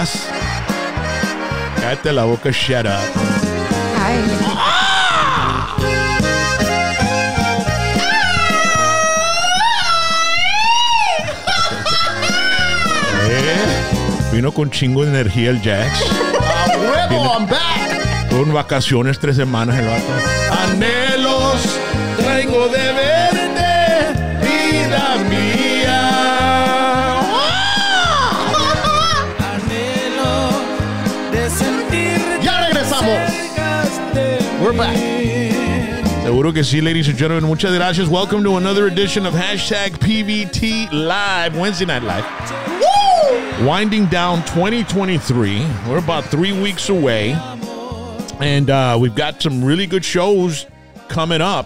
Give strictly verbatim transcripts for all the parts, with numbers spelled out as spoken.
más. Cállate la boca, shut up. Ay. ¡Ah! ¿Eh? Vino con chingo de energía el Jax. ¡A huevo! I'm back. Con vacaciones tres semanas el vato. Anhelos traigo de verte, vida mía. Anhelo de sentirte. Ya regresamos. We're back. Seguro que sí, ladies and gentlemen. Muchas gracias. Welcome to another edition of Hashtag P V T Live, Wednesday Night Live. Woo! Winding down twenty twenty-three. We're about three weeks away. And uh, we've got some really good shows coming up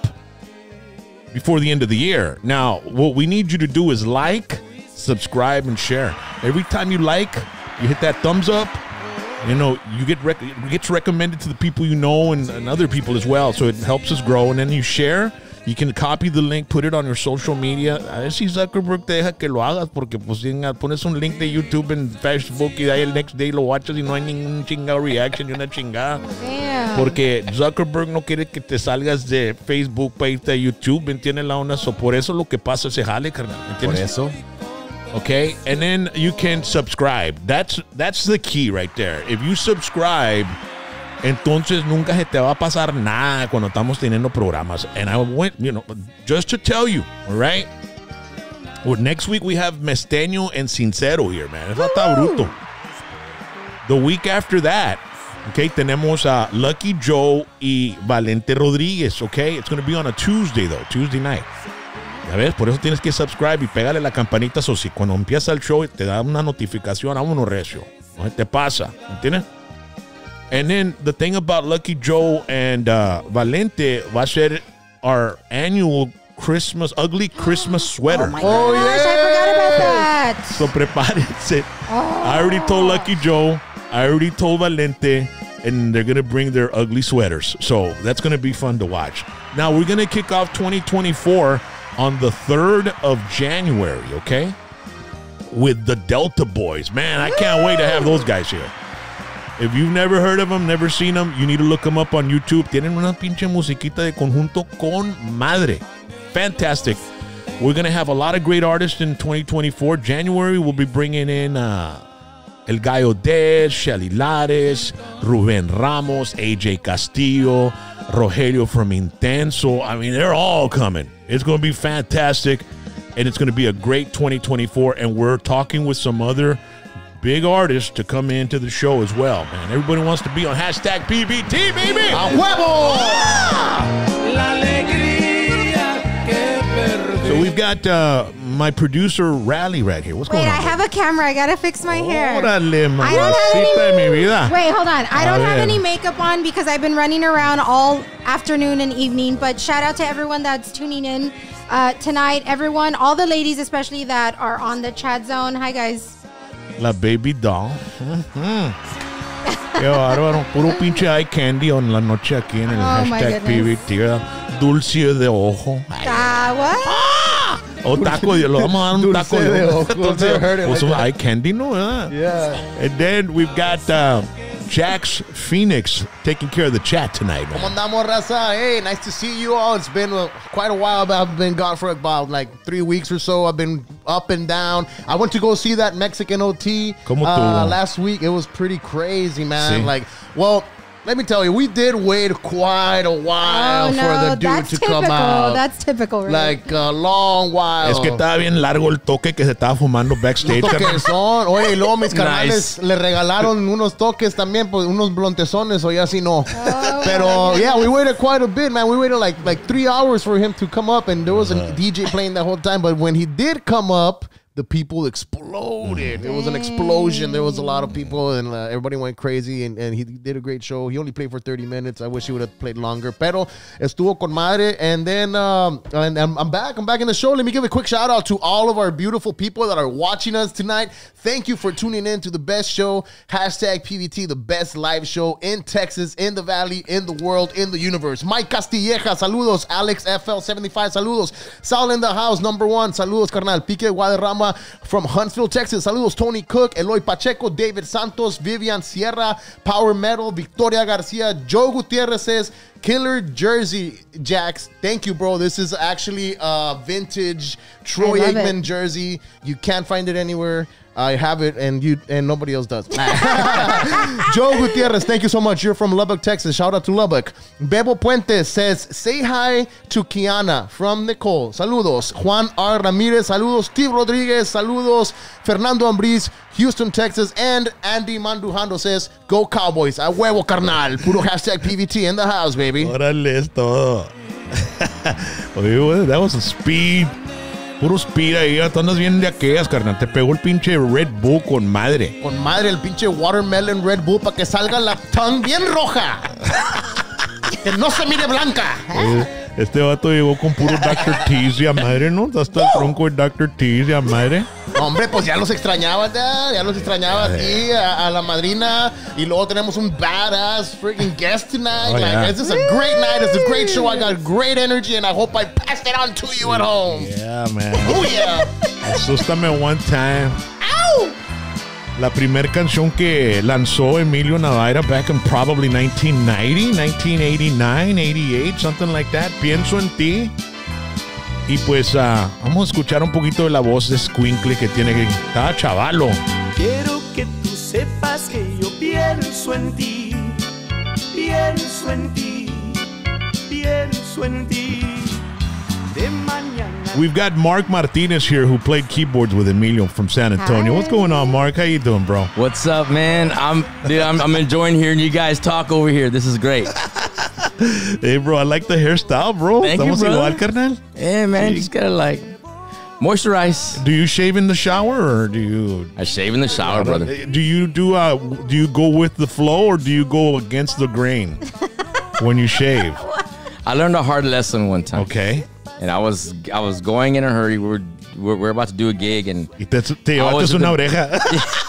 before the end of the year. Now, what we need you to do is like, subscribe, and share. Every time you like, you hit that thumbs up. You know, you get rec- it gets recommended to the people you know and, and other people as well. So it helps us grow. And then you share. You can copy the link, put it on your social media. A ver si Zuckerberg te deja que lo hagas, porque pues pones un link de YouTube en Facebook y de ahí el next day lo watchas y no hay ningún chingado reaction y una chingada. Damn. Porque Zuckerberg no quiere que te salgas de Facebook para irte a YouTube, ¿me entiendes la onda? So por eso lo que pasa ese jale, carnal, ¿me entiendes? Por eso. Okay, and then you can subscribe. That's that's the key right there. If you subscribe, entonces nunca se te va a pasar nada cuando estamos teniendo programas. And I went, you know, just to tell you, all right? Well, next week we have Mesteño and Sincero here, man. Eso está bruto. The week after that, okay, tenemos a Lucky Joe y Valente Rodríguez, okay? It's going to be on a Tuesday, though, Tuesday night. Ya ves, por eso tienes que subscribe y pégale la campanita, so si cuando empieza el show te da una notificación, vámonos recio. No te pasa, ¿entiendes? And then the thing about Lucky Joe and uh, Valente va a ser our annual Christmas, ugly Christmas sweater. Oh, my oh gosh, yeah. I forgot about that. So prepárense. Oh. I already told Lucky Joe, I already told Valente, and they're going to bring their ugly sweaters. So that's going to be fun to watch. Now, we're going to kick off twenty twenty-four on the third of January, okay? With the Delta Boys. Man, I can't wait to have those guys here. If you've never heard of them, never seen them, you need to look them up on YouTube. Tienen una pinche musiquita de conjunto con madre. Fantastic. We're going to have a lot of great artists in twenty twenty-four. January, we'll be bringing in uh, El Gallo Dez, Shelly Lares, Ruben Ramos, A J Castillo, Rogelio from Intenso. I mean, they're all coming. It's going to be fantastic, and it's going to be a great twenty twenty-four, and we're talking with some other big artists to come into the show as well, man. Everybody wants to be on hashtag P V T, baby! ¡A huevo! So we've got uh, my producer, Rally, right here. What's Wait, going on? I have a camera. I gotta fix my hair. Órale, I don't have mamacita de mi any, vida. wait, hold on. I don't A have ver. any makeup on because I've been running around all afternoon and evening. But shout out to everyone that's tuning in uh, tonight. Everyone, all the ladies especially that are on the chat zone. Hi, guys. La baby doll. Mm-hmm. Qué bárbaro. Puro pinche eye candy en la noche aquí en el Oh, my hashtag P V T, ¿verdad? Dulce de ojo. Ay. Uh, what? ¡Ah! O taco, de- lo vamos a dar un Dulce taco de ojo. Dulce Never heard it o like some that. eye candy, ¿no? ¿verdad? Yeah. And then we've got uh, Jax Phoenix taking care of the chat tonight, man. ¿Cómo andamos, raza? Hey, nice to see you all. It's been uh, quite a while, but I've been gone for about like three weeks or so. I've been up and down. I went to go see that Mexican O T ¿Cómo uh, estuvo? last week. It was pretty crazy, man. Sí. Like, well, let me tell you, we did wait quite a while Oh, no, for the dude that's to typical. come out. That's typical, right? Like a long while. Es que estaba bien largo el toque que se estaba fumando backstage. Unos carnal. toquezón. Oye, y luego mis carnales Nice. le regalaron unos toques también, pues unos blontezones, o ya así no. Oh, Pero, yeah, we waited quite a bit, man. We waited like like three hours for him to come up, and there was a D J playing the whole time. But when he did come up, the people exploded. It was an explosion. There was a lot of people, and uh, everybody went crazy, and, and he did a great show. He only played for thirty minutes. I wish he would have played longer. Pero estuvo con madre. And then um, and I'm, I'm back. I'm back in the show. Let me give a quick shout out to all of our beautiful people that are watching us tonight. Thank you for tuning in to the best show. Hashtag P V T, the best live show in Texas, in the Valley, in the world, in the universe. Mike Castilleja, saludos. Alex F L seventy-five, saludos. Sal in the house, number one, saludos, carnal. Pique Guadarrama, Silva from Huntsville, Texas. Saludos, Tony Cook, Eloy Pacheco, David Santos, Vivian Sierra, Power Metal, Victoria Garcia, Joe Gutierrez says, Killer Jersey Jacks. Thank you, bro. This is actually a vintage Troy I love Aikman it. jersey. You can't find it anywhere. I have it, and you and nobody else does. Joe Gutierrez, thank you so much. You're from Lubbock, Texas. Shout out to Lubbock. Bebo Puentes says, say hi to Kiana from Nicole. Saludos. Juan R. Ramirez. Saludos. Steve Rodriguez. Saludos. Fernando Ambriz, Houston, Texas. And Andy Mandujando says, go Cowboys. A huevo, carnal. Puro hashtag P V T in the house, baby. Órale, es todo. Oye, güey, that was a speed. Puro speed ahí. Tú andas bien de aquellas, carnal. Te pegó el pinche Red Bull con madre. Con madre el pinche watermelon Red Bull para que salga la tongue bien roja. Que no se mire blanca. Oye, este vato llegó con puro doctor Tease y a madre, ¿no? Hasta el tronco de doctor Tease y a madre. Hombre, pues ya los extrañaba, ya, ya los extrañaba a ti, a, a la madrina. Y luego tenemos un badass freaking guest tonight. Oh, like, yeah. This is a great night. It's a great show. I got great energy, and I hope I passed it on to you at home. Yeah, man. Oh, yeah. Asústame one time. Ow! La primer canción que lanzó Emilio Navaira back in probably nineteen ninety, nineteen eighty-nine, eighty-eight, something like that. Pienso en ti. Y pues uh, vamos a escuchar un poquito de la voz de Squinkle que tiene que... Está chavalo. Quiero que tú sepas que yo pienso en ti, pienso en ti, pienso en ti. De mañana. We've got Mark Martinez here who played keyboards with Emilio from San Antonio. Hi. What's going on, Mark? How you doing, bro? What's up, man? I'm dude, I'm, I'm enjoying hearing you guys talk over here. This is great. Hey, bro, I like the hairstyle, bro. Thank you, Estamos brother. igual, carnal. Yeah, man, just gotta like moisturize. Do you shave in the shower or do you... I shave in the shower, brother. Do you do uh do you go with the flow or do you go against the grain when you shave? I learned a hard lesson one time. Okay. And I was I was going in a hurry. We were we're, we're about to do a gig, and Y te, te I llevaste was una in the- oreja.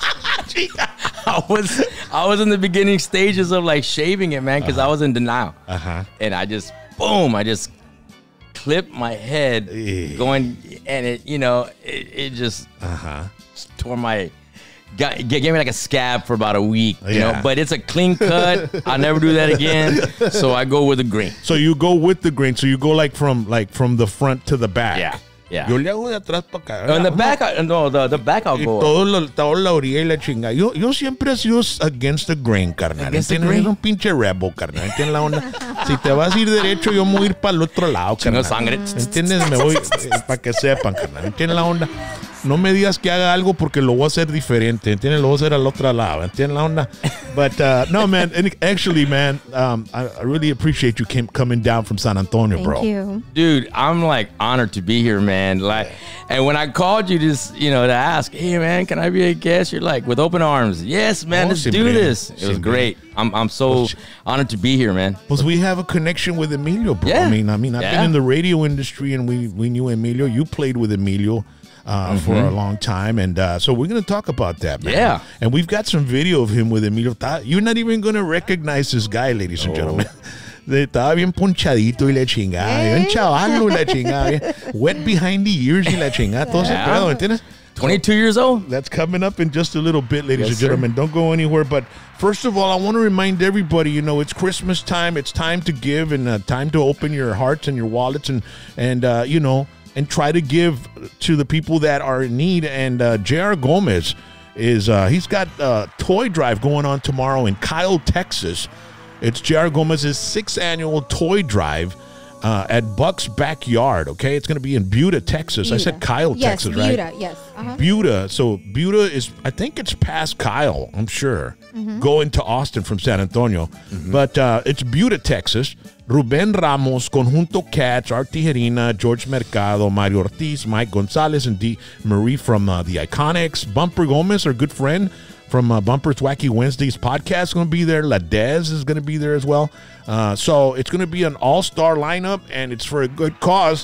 I was I was in the beginning stages of like shaving it, man, because I was in denial. Uh-huh. And I just boom, I just clipped my head Eh. going, and it you know it, it just Uh-huh. tore my got g- gave me like a scab for about a week, you Yeah. know. But it's a clean cut. I'll never do that again. So I go with the green. So you go with the grain. So you go like from like from the front to the back. Yeah, yeah. Yo le hago de atrás para acá. In the back, I, no, the the back I'll Y go. todo lo, toda la orilla y la chinga. Yo, yo siempre he sido against the grain, carnal. Against the ¿Entiendes? grain. Es un pinche rebel, carnal. ¿Entiendes la onda? Si te vas a ir derecho, yo me voy a ir para el otro lado, Chingo carnal. sangre. ¿Entiendes? Me voy para que sepan, carnal. ¿Entiendes la onda? No me digas que haga algo porque lo voy a hacer diferente. ¿Entiendes? Lo voy a hacer al otro lado. ¿Entiendes la onda? But uh, no, man. And actually, man, um, I, I really appreciate you came, coming down from San Antonio, Thank bro. you. Dude, I'm like honored to be here, man. Like, and when I called you just, you know, to ask, hey man, can I be a guest? You're like, with open arms. Yes, man, Oh, let's do siempre, this. It was siempre. great. I'm I'm so honored to be here, man. Because we have a connection with Emilio, bro. Yeah. I mean, I mean, I've been Yeah. in the radio industry, and we we knew Emilio. You played with Emilio uh, for a long time, and uh, so we're gonna talk about that, man. Yeah. And we've got some video of him with Emilio. Ta- You're not even gonna recognize this guy, ladies and gentlemen. De- Estaba bien ponchadito y la chingada, bien chavalo y la chingada, bien wet behind the ears y la chingada, todo ese Yeah. pedo, ¿entiendes? twenty-two years old. That's coming up in just a little bit, ladies Yes, and sir. gentlemen. Don't go anywhere. But first of all, I want to remind everybody, you know, it's Christmas time. It's time to give and uh, time to open your hearts and your wallets and, and uh, you know, and try to give to the people that are in need. And uh, J R. Gomez is, uh, he's got a toy drive going on tomorrow in Kyle, Texas. It's J R. Gomez's sixth annual toy drive uh, at Buck's Backyard, okay? It's going to be in Buda, Texas. I said Buda. Kyle, yes, Texas, right? Buda, yes. Uh-huh. Buda. So Buda is, I think it's past Kyle, I'm sure, going to Austin from San Antonio. But uh, it's Buda, Texas. Ruben Ramos, Conjunto Cats, Art Tijerina, George Mercado, Mario Ortiz, Mike Gonzalez, and D. Marie from uh, the Iconics. Bumper Gomez, our good friend from uh, Bumper's Wacky Wednesdays podcast, is going to be there. La Dez is going to be there as well. Uh, so it's going to be an all-star lineup, and it's for a good cause.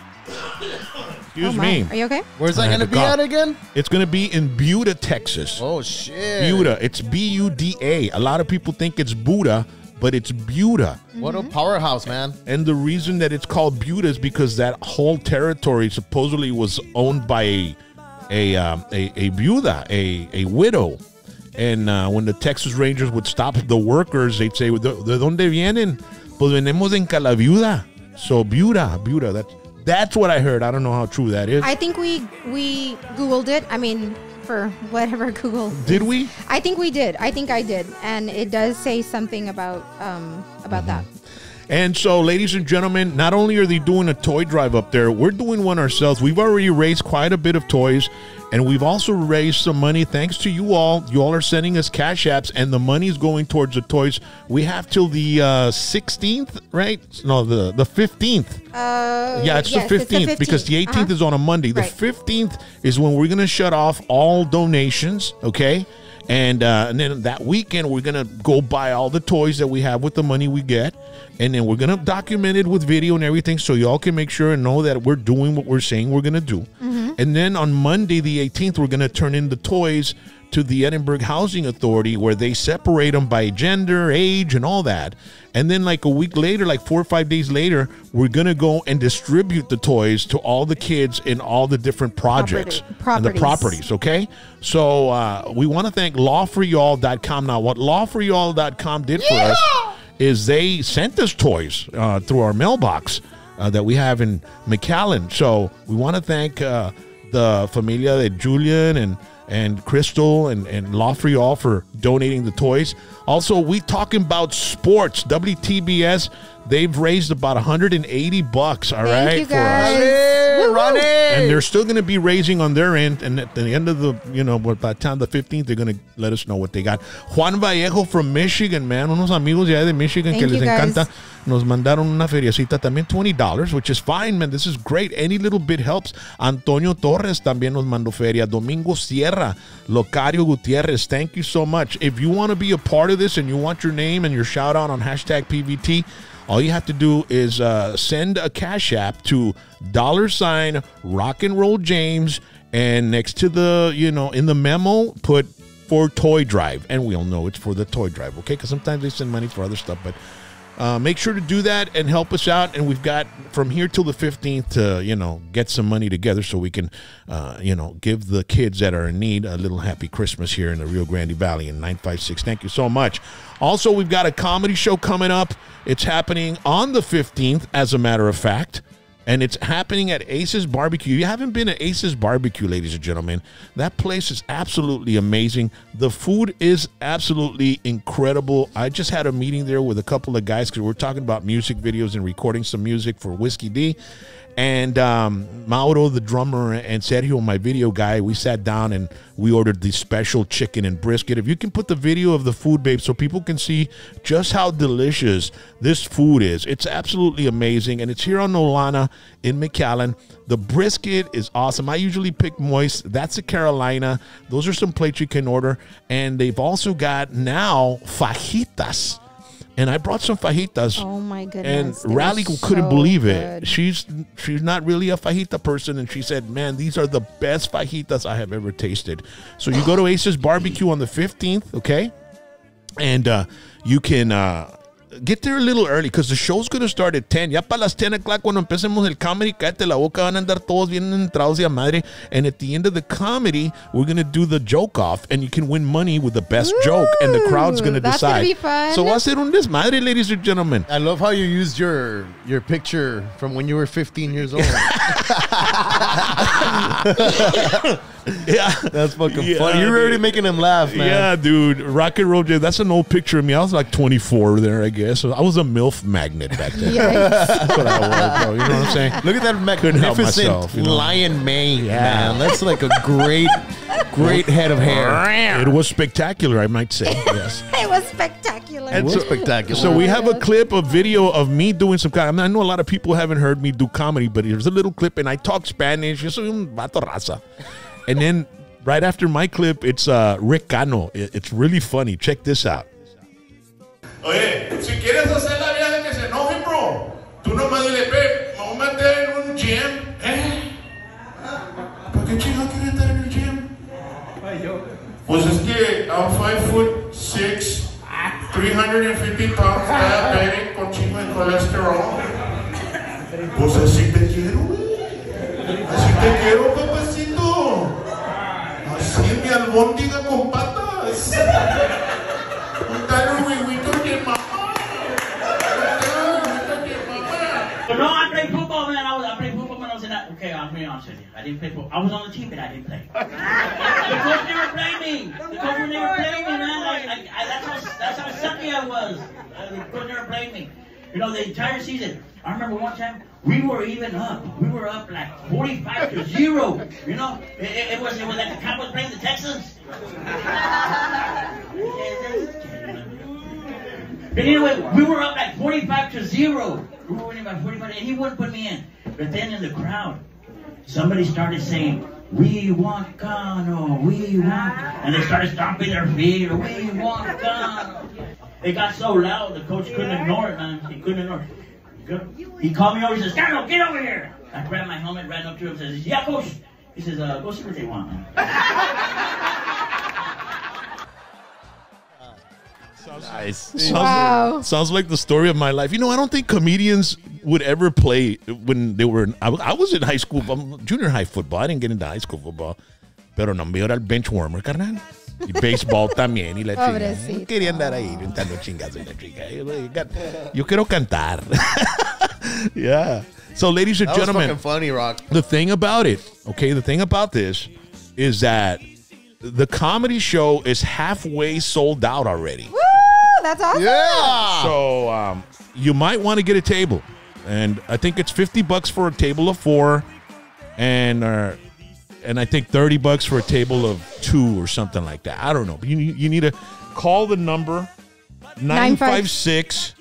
Excuse Oh, my. me. Are you okay? Where's I that had going to to be cough. at again? It's going to be in Buda, Texas. Oh, shit. Buda. It's B U D A. A lot of people think it's Buddha, but it's Buda. What a powerhouse, man. And the reason that it's called Buda is because that whole territory supposedly was owned by a a um, a, a viuda, a, a widow. And uh, when the Texas Rangers would stop the workers, they'd say, ¿De, de dónde vienen? Pues venimos en Calaviuda. So, viuda, viuda. That's, that's what I heard. I don't know how true that is. I think we we Googled it. I mean, for whatever Google. Did we? I think we did. I think I did. And it does say something about um, about Mm-hmm. that. And so, ladies and gentlemen, not only are they doing a toy drive up there, we're doing one ourselves. We've already raised quite a bit of toys, and we've also raised some money thanks to you all. You all are sending us cash apps, and the money is going towards the toys. We have till the uh, sixteenth, right? No, the, the fifteenth. Uh, Yeah, it's, yes, the fifteenth because the eighteenth Uh-huh. is on a Monday. The Right. fifteenth is when we're going to shut off all donations, okay? And, uh, and then that weekend, we're going to go buy all the toys that we have with the money we get. And then we're going to document it with video and everything so y'all can make sure and know that we're doing what we're saying we're going to do. Mm-hmm. And then on Monday, the eighteenth, we're going to turn in the toys to the Edinburgh Housing Authority where they separate them by gender, age, and all that. And then like a week later, like four or five days later, we're going to go and distribute the toys to all the kids in all the different projects Property- and the properties. properties, okay? So uh, we want to thank law for y'all dot com. Now, what law for y'all dot com did for us is they sent us toys uh, through our mailbox uh, that we have in McAllen. So we want to thank uh, the familia de Julian and and Crystal and, and Law for Y'all for donating the toys. Also, we talking about sports. W T B S, they've raised about one hundred eighty bucks, all Thank right, you for us. guys. Hey, Woo-hoo. Ronnie! And they're still going to be raising on their end. And at the end of the, you know, by the time the fifteenth, they're going to let us know what they got. Juan Vallejo from Michigan, man. Unos amigos ya de Michigan Thank que les you, guys. encanta. Nos mandaron una feriecita también, twenty dollars, which is fine, man. This is great. Any little bit helps. Antonio Torres también nos mandó feria. Domingo Sierra, Locario Gutierrez, thank you so much. If you want to be a part of this and you want your name and your shout out on hashtag P V T, all you have to do is uh, send a cash app to dollar sign rock and roll James, and next to the, you know, in the memo, put for toy drive. And we'll know it's for the toy drive, okay? Because sometimes they send money for other stuff, but uh, make sure to do that and help us out. And we've got from here till the fifteenth to, you know, get some money together so we can, uh, you know, give the kids that are in need a little happy Christmas here in the Rio Grande Valley in nine five six. Thank you so much. Also, we've got a comedy show coming up. It's happening on the fifteenth, as a matter of fact. And it's happening at Ace's Barbecue. You haven't been at Ace's Barbecue, ladies and gentlemen. That place is absolutely amazing. The food is absolutely incredible. I just had a meeting there with a couple of guys because we're talking about music videos and recording some music for Whiskey D. And um, Mauro, the drummer, and Sergio, my video guy, we sat down and we ordered the special chicken and brisket. If you can put the video of the food, babe, so people can see just how delicious this food is. It's absolutely amazing. And it's here on Nolana in McAllen. The brisket is awesome. I usually pick moist. That's a Carolina. Those are some plates you can order. And they've also got now fajitas. And I brought some fajitas. Oh my And goodness. they Raleigh were couldn't so believe it. good. She's she's not really a fajita person, and she said, "Man, these are the best fajitas I have ever tasted." So you go to Ace's Barbecue on the fifteenth, okay? And uh, you can uh, get there a little early because the show's going to start at ten. Ya para las ten o'clock cuando empecemos el comedy, cállate la boca, van a andar todos bien entrados de a madre. And at the end of the comedy, we're going to do the joke off, and you can win money with the best joke, and the crowd's going to that's decide. gonna be fun. So va a ser un desmadre, ladies and gentlemen. I love how you used your your picture from when you were fifteen years old. Yeah. That's fucking Yeah, funny. You're already dude. making him laugh, man. Yeah, dude. Rock and Roll Jay. That's an old picture of me. I was like twenty-four there, I guess. I was a MILF magnet back then. Yikes. That's what I was, bro. You know what I'm saying? Look at that Couldn't help magnificent myself, you know. lion mane, man. That's like a great, great head of hair. It was spectacular, I might say. Yes. It was spectacular. And was so, spectacular. So we have a clip, a video of me doing some kind. I, mean, I know a lot of people haven't heard me do comedy, but here's a little clip, and I talk Spanish. Yo soy un vato raza. And then right after my clip, it's uh, Rick Cano. It- it's really funny. Check this out. Oye, si quieres hacer la vieja que se enoje, bro, tú nomás dile, Pep, me voy a meter en un gym, ¿eh? ¿Para qué chingados quieres estar en el gym? Pues es que I'm five foot six, three hundred fifty pounds, diabetic, con chingo de colesterol. Pues así te quiero, güey. Así te quiero, papacito. mi albóndiga con patas. ¿Dónde están los huevitos de mamá? But no, I played football, man. I, was, I played football when I was in that. Okay, I'll be honest with you. I didn't play football. I was on the team, but I didn't play. The coach never played me. The coach would never play me, man. I, I, I, that's, how, that's how sucky I was. Uh, the coach never played me. You know, the entire season. I remember one time, we were even up. We were up like forty-five to zero. You know, it, it, it was it was like the Cowboys playing the Texans. But anyway, we were up like forty-five to zero. We were winning by forty-five, and he wouldn't put me in. But then in the crowd, somebody started saying, "We want Cano, we want," and they started stomping their feet, or "We want Cano." It got so loud, the coach couldn't ignore it, man. He couldn't ignore it. He called me over, he says, "Cano, get over here." I grabbed my helmet, ran up to him, says, "Yeah, coach." He says, uh, "Go see what they want, man." Nice. Sounds, Wow. sounds like the story of my life. You know, I don't think comedians would ever play when they were. In, I, I was in high school, um, junior high football. I didn't get into high school football. Pero no, me era el bench warmer, carnal. Y baseball también. Y la chingada. Pobrecito. Quería andar ahí inventando chingas en la chica. Yo quiero cantar. Yeah. So, ladies and That was gentlemen, fucking funny, Rock. the thing about it, okay, the thing about this is that the comedy show is halfway sold out already. Woo! That's awesome. Yeah. So um, you might want to get a table, and I think it's fifty bucks for a table of four, and uh, and I think thirty bucks for a table of two or something like that. I don't know, but you you need to call the number nine five six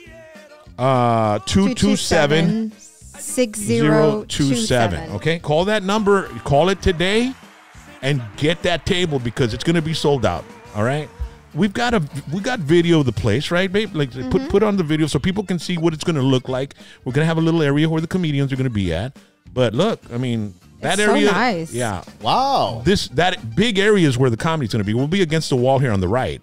uh two two seven six zero zero two seven. Okay, call that number. Call it today, and get that table because it's going to be sold out. All right. We've got a we got video of the place, right, babe? Like Mm-hmm. put put on the video so people can see what it's going to look like. We're going to have a little area where the comedians are going to be at. But look, I mean, that It's so area, nice. yeah. Wow. This that big area is where the comedy's going to be. We'll be against the wall here on the right,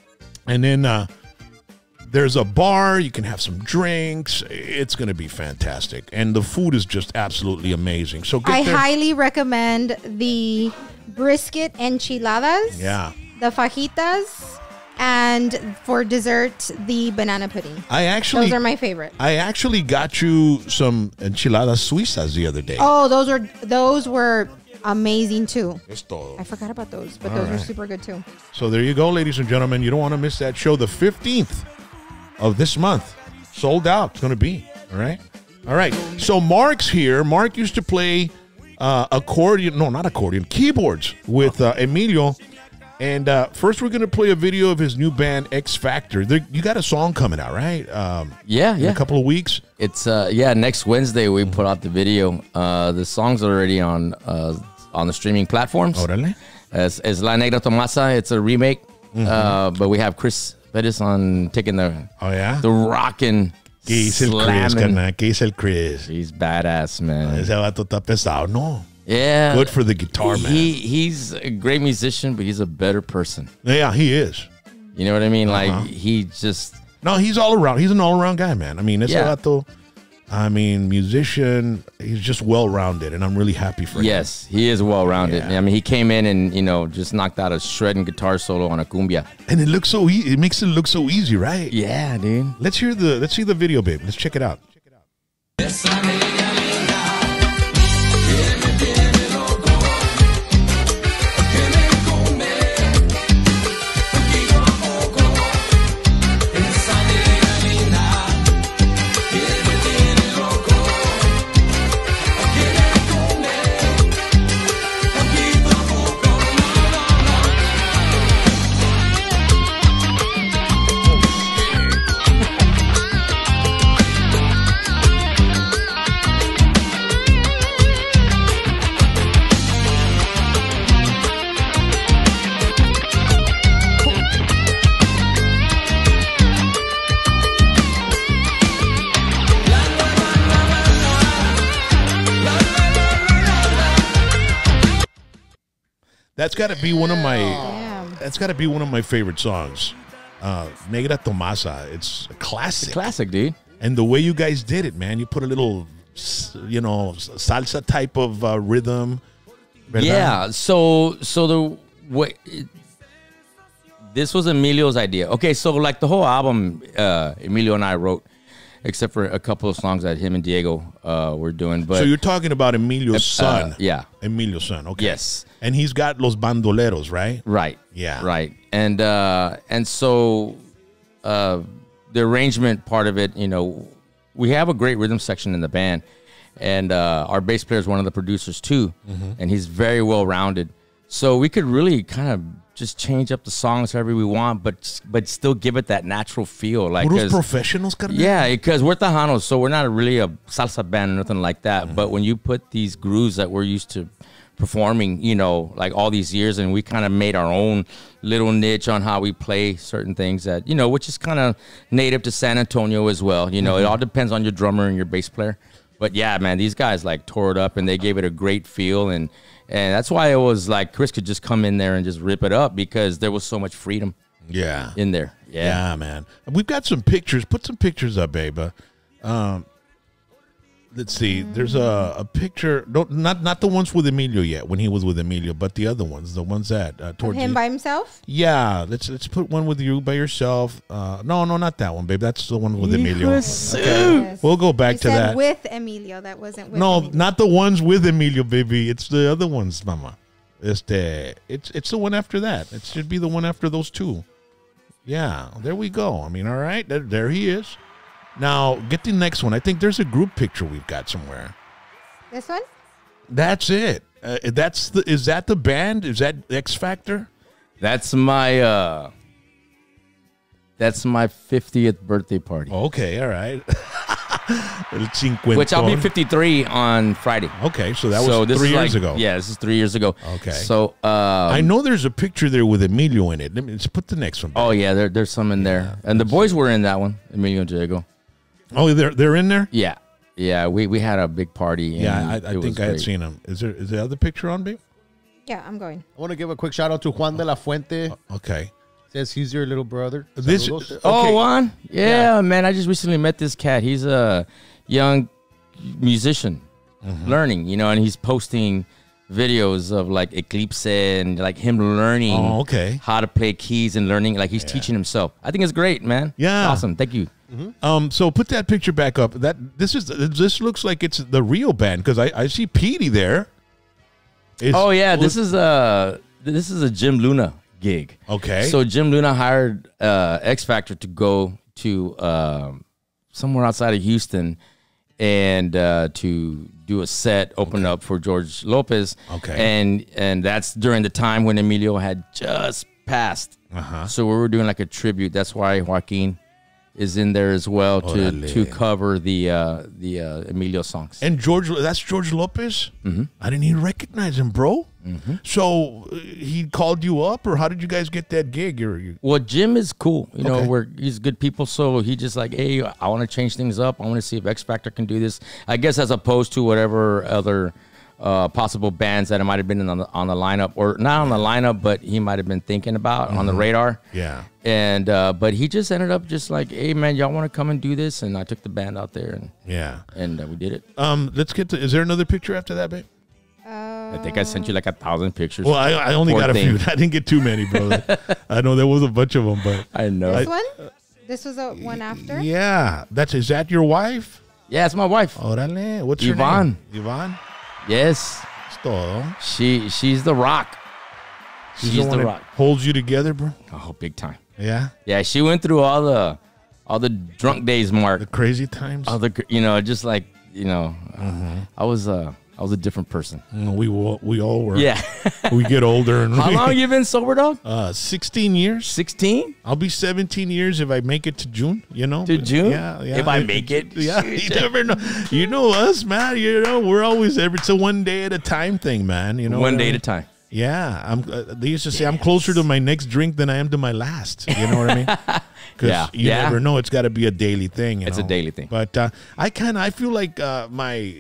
and then uh, there's a bar. You can have some drinks. It's going to be fantastic, and the food is just absolutely amazing. So get I there. highly recommend the brisket enchiladas. Yeah. The fajitas, and for dessert, the banana pudding. I actually Those are my favorite. I actually got you some enchiladas suizas the other day. Oh, those are those were amazing too. Es todo. I forgot about those, but All those were right. super good too. So there you go, ladies and gentlemen. You don't want to miss that show. The fifteenth of this month. Sold out. It's going to be. All right. All right. So Mark's here. Mark used to play uh, accordion. No, not accordion. Keyboards with uh, Emilio. And uh, first, we're going to play a video of his new band, X Factor. There, you got a song coming out, right? Um, Yeah, in yeah. a couple of weeks. It's uh yeah, next Wednesday we put out the video. Uh the song's already on uh on the streaming platforms. Órale. It's, it's La Negra Tomasa. It's a remake. Uh but we have Chris Pettis on taking the Oh, yeah? the rockin' ¿Qué hizo el Chris, slamming. carnal? ¿Qué hizo el Chris? He's badass, man. Ese vato está pesado, no? Yeah. Good for the guitar, man. He he's a great musician, but he's a better person. Yeah, he is. You know what I mean? Uh-huh. Like he just No, he's all around. He's an all around guy, man. I mean, ese Yeah. vato, I mean, musician, he's just well rounded, and I'm really happy for him. yes, he is well rounded. Yeah. I mean, he came in and you know just knocked out a shredding guitar solo on a cumbia. And it looks so easy. It makes it look so easy, right? Yeah, dude. Let's hear the, let's see the video, babe. Let's check it out. That's got to be one of my. Damn. That's got to be one of my favorite songs. Uh, Negra Tomasa. It's a classic. Classic, dude. And the way you guys did it, man. You put a little, you know, salsa type of uh, rhythm. ¿verdad? Yeah. So so the what? It, this was Emilio's idea. Okay, so like the whole album, uh, Emilio and I wrote, except for a couple of songs that him and Diego uh, were doing. But so you're talking about Emilio's son? Uh, yeah, Emilio's son. Okay. Yes, and he's got Los Bandoleros, right? Right. Yeah. Right. And uh, and so uh, the arrangement part of it, you know, we have a great rhythm section in the band, and uh, our bass player is one of the producers too, mm-hmm. and he's very well rounded. So we could really kind of just change up the songs however we want, but but still give it that natural feel. Like Puros professionals, carnal? Yeah, because we're Tejanos, so we're not really a salsa band or nothing like that. Mm-hmm. But when you put these grooves that we're used to performing, you know, like all these years, and we kind of made our own little niche on how we play certain things that, you know, which is kind of native to San Antonio as well. You know, mm-hmm. It all depends on your drummer and your bass player. But yeah, man, these guys like tore it up and they gave it a great feel. And, and that's why it was like Chris could just come in there and just rip it up because there was so much freedom yeah. in there. Yeah. Yeah, man. We've got some pictures. Put some pictures up, babe. Uh, Um, let's see. There's a, a picture. Don't, not not the ones with Emilio yet, when he was with Emilio, but the other ones, the ones that uh, towards him you. by himself. Yeah, let's let's put one with you by yourself. Uh, no, no, not that one, babe. That's the one with Emilio. Yes. We'll go back You to said that. with Emilio. That wasn't with No, Emilio. not the ones with Emilio, baby. It's the other ones, mama. It's the it's it's the one after that. It should be the one after those two. Yeah, there we go. I mean, all right, there, there he is. Now get the next one. I think there's a group picture we've got somewhere. This one? That's it. Uh, that's the. Is that the band? Is that X Factor? That's my uh that's my fiftieth birthday party. Okay, all right. Which I'll be fifty-three on Friday. Okay, so that was so this three is years like, ago. Yeah, this is three years ago. Okay. So um, I know there's a picture there with Emilio in it. Let me let's put the next one back. Oh yeah, there, there's some in there, and the boys were in that one. Emilio and Diego. Oh, they're they're in there. Yeah, yeah. We we had a big party. Yeah, I, I it think was I had great. seen them. Is there is the other picture on, babe? Yeah, I'm going. I want to give a quick shout out to Juan de la Fuente. Okay. Says he's your little brother. This- Saludos. Okay. Oh, Juan. Yeah, man. I just recently met this cat. He's a young musician, Mm-hmm. learning. You know, and he's posting videos of like Eclipse and like him learning. Oh, okay. How to play keys and learning. Like he's teaching himself. I think it's great, man. Yeah. It's awesome. Thank you. Um. So put that picture back up. That this is this looks like it's the real band because I I see Petey there. It's- Oh yeah, this is a this is a Jim Luna gig. Okay. So Jim Luna hired uh, X Factor to go to um, somewhere outside of Houston and uh, to do a set, open up for George Lopez. Okay. And and that's during the time when Emilio had just passed. Uh-huh. So we were doing like a tribute. That's why Joaquin is in there as well to Orale. to cover the uh, the uh, Emilio songs. And George, that's George Lopez. Mm-hmm. I didn't even recognize him, bro. Mm-hmm. So uh, he called you up, or how did you guys get that gig? Or you, Well, Jim is cool. You know, Okay. we're he's good people. So he just like, hey, I want to change things up. I want to see if X Factor can do this. I guess as opposed to whatever other uh, possible bands that it might have been on the on the lineup, or not on the lineup, but he might have been thinking about on the radar. yeah. And uh, but he just ended up just like, hey man, y'all want to come and do this? And I took the band out there and Yeah. and uh, we did it. Um. Let's get to. Is there another picture after that, babe? I think I sent you like a thousand pictures. Well, I, I only Poor got a thing. few. I didn't get too many, bro. I know there was a bunch of them, but I know. This yeah, one? This was a one after? yeah. That's is that your wife? it's my wife. Órale. What's your Yvonne. name? Yvonne. Yes, Es todo. she she's the rock. She's, one the that rock. holds you together, bro. Oh, big time. Yeah. Yeah, she went through all the all the drunk days, Mark. The crazy times. All the cr- you know, just like you know, Mm-hmm. I was uh I was a different person. Mm, we all, we all were. Yeah. We get older and How long you been sober, dog? Uh, sixteen years. Sixteen I'll be seventeen years if I make it to June. You know. to June. Yeah. Yeah. If I make it, Yeah. You never know. You know us, man. You know we're always every. It's a one day at a time thing, man. You know. one what I day at mean? a time. Yeah, I'm. Uh, they used to say I'm closer to my next drink than I am to my last. You know what I mean? Because Yeah. you Yeah. never know. It's got to be a daily thing. You It's a know? daily thing. But uh, I kind of I feel like uh, my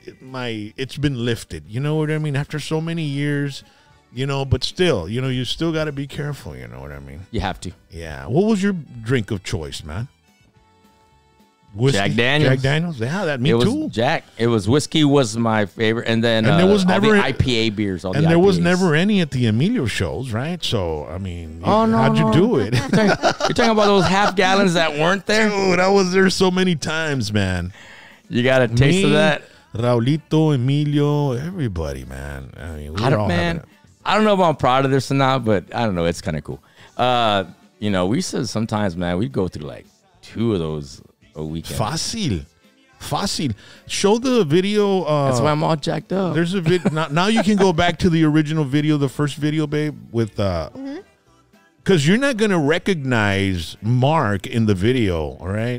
my it's been lifted. You know what I mean? After so many years, you know. But still, you know, you still got to be careful. You know what I mean? You have to. Yeah. What was your drink of choice, man? Whiskey, Jack Daniels. Jack Daniels. Yeah, that me it was too. Jack. It was whiskey was my favorite, and then And there uh, was all never the a- I P A beers. All And the there was I P As. never any at the Emilio shows, right? So I mean, Oh, no, how'd you no. do it? You're talking, you're talking about those half gallons that weren't there. Dude, I was there so many times, man. You got a taste Me, of that. Raulito, Emilio, everybody, man. I mean, we I were all don't, man. having it. I don't know if I'm proud of this or not, but I don't know. It's kind of cool. Uh, you know, we said sometimes, man, we'd go through like two of those a weekend. Fácil. Fácil. Show the video. Uh, That's why I'm all jacked up. There's a vid. now, now you can go back to the original video, the first video, babe, with uh, because you're not gonna recognize Mark in the video, all right?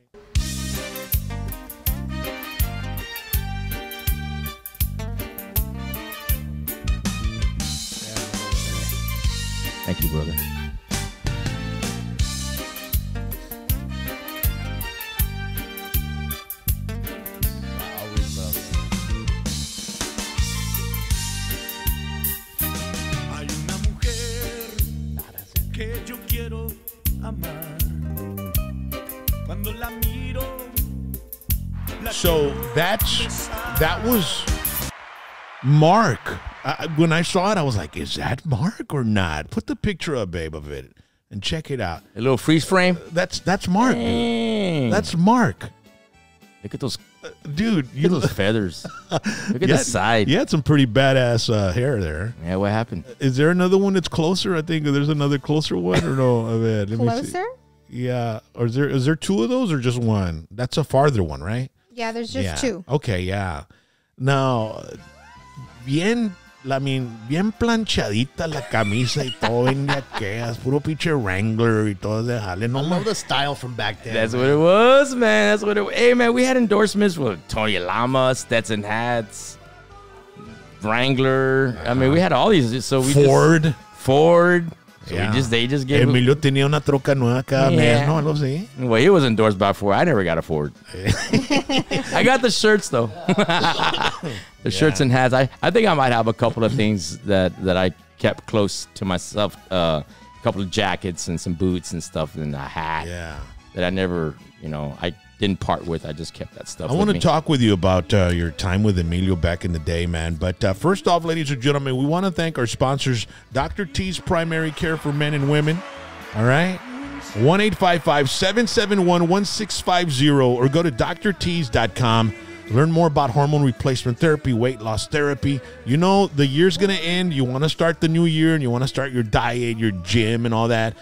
Thank you, brother. I always love Hay una mujer que yo quiero amar. Cuando la miro, la So that's that was Mark. I, when I saw it, I was like, "Is that Mark or not?" Put the picture up, babe, of it, and check it out. a little freeze frame. That's that's Mark. Dang. That's Mark, Look at those, dude. look You at those feathers. Look at you the side. You had some pretty badass uh, hair there. Yeah, what happened? Is there another one that's closer? I think there's another closer one, or no? I mean, let me see. Closer? Yeah. Or is there is there two of those or just one? That's a farther one, right? Yeah, there's just yeah. two. Okay, yeah. Now, bien, I mean, bien planchadita la camisa y todo, bien yaqueas, puro pinche Wrangler y todo de jale. I No, love the style from back then. That's what it was, man. That's what it. Hey, man, we had endorsements with Tony Lama, Stetson hats, Wrangler. I mean, we had all these. So we Ford. just, Ford. So Yeah. we just they just gave. Emilio tenía una troca nueva cada Yeah. mes, no, algo así. Well, he was endorsed by Ford. I never got a Ford. I got the shirts though. The shirts and hats. I, I think I might have a couple of things that, that I kept close to myself. Uh, a couple of jackets and some boots and stuff and a hat Yeah. that I never, you know, I didn't part with. I just kept that stuff. I with want to me. talk with you about uh, your time with Emilio back in the day, man. But uh, first off, ladies and gentlemen, we want to thank our sponsors, Doctor T's Primary Care for Men and Women. All right? one eight five five, seven seven one, one six five zero or go to D R tees dot com. Learn more about hormone replacement therapy, weight loss therapy. You know, the year's going to end. You want to start the new year and you want to start your diet, your gym, and all that.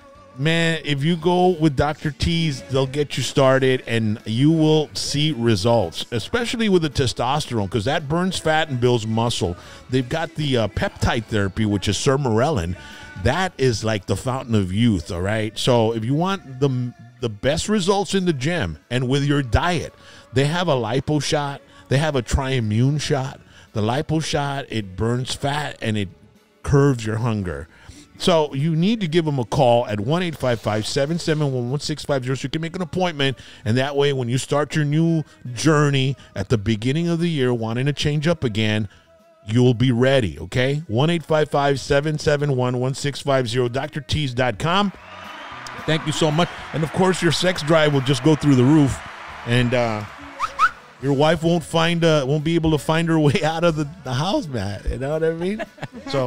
Man, if you go with Doctor T's, they'll get you started and you will see results, especially with the testosterone, because that burns fat and builds muscle. They've got the uh, peptide therapy, which is sermorelin. That is like the fountain of youth, all right? So if you want the, the best results in the gym and with your diet, they have a lipo shot. They have a Triimmune shot. The lipo shot, it burns fat and it curves your hunger. So you need to give them a call at one eight five five, seven seven one, one six five zero so you can make an appointment. And that way, when you start your new journey at the beginning of the year, wanting to change up again, you'll be ready, okay? one eight five five, seven seven one, one six five zero, D R tees dot com. Thank you so much. And, of course, your sex drive will just go through the roof. And uh, your wife won't find uh, won't be able to find her way out of the, the house, man. You know what I mean? So...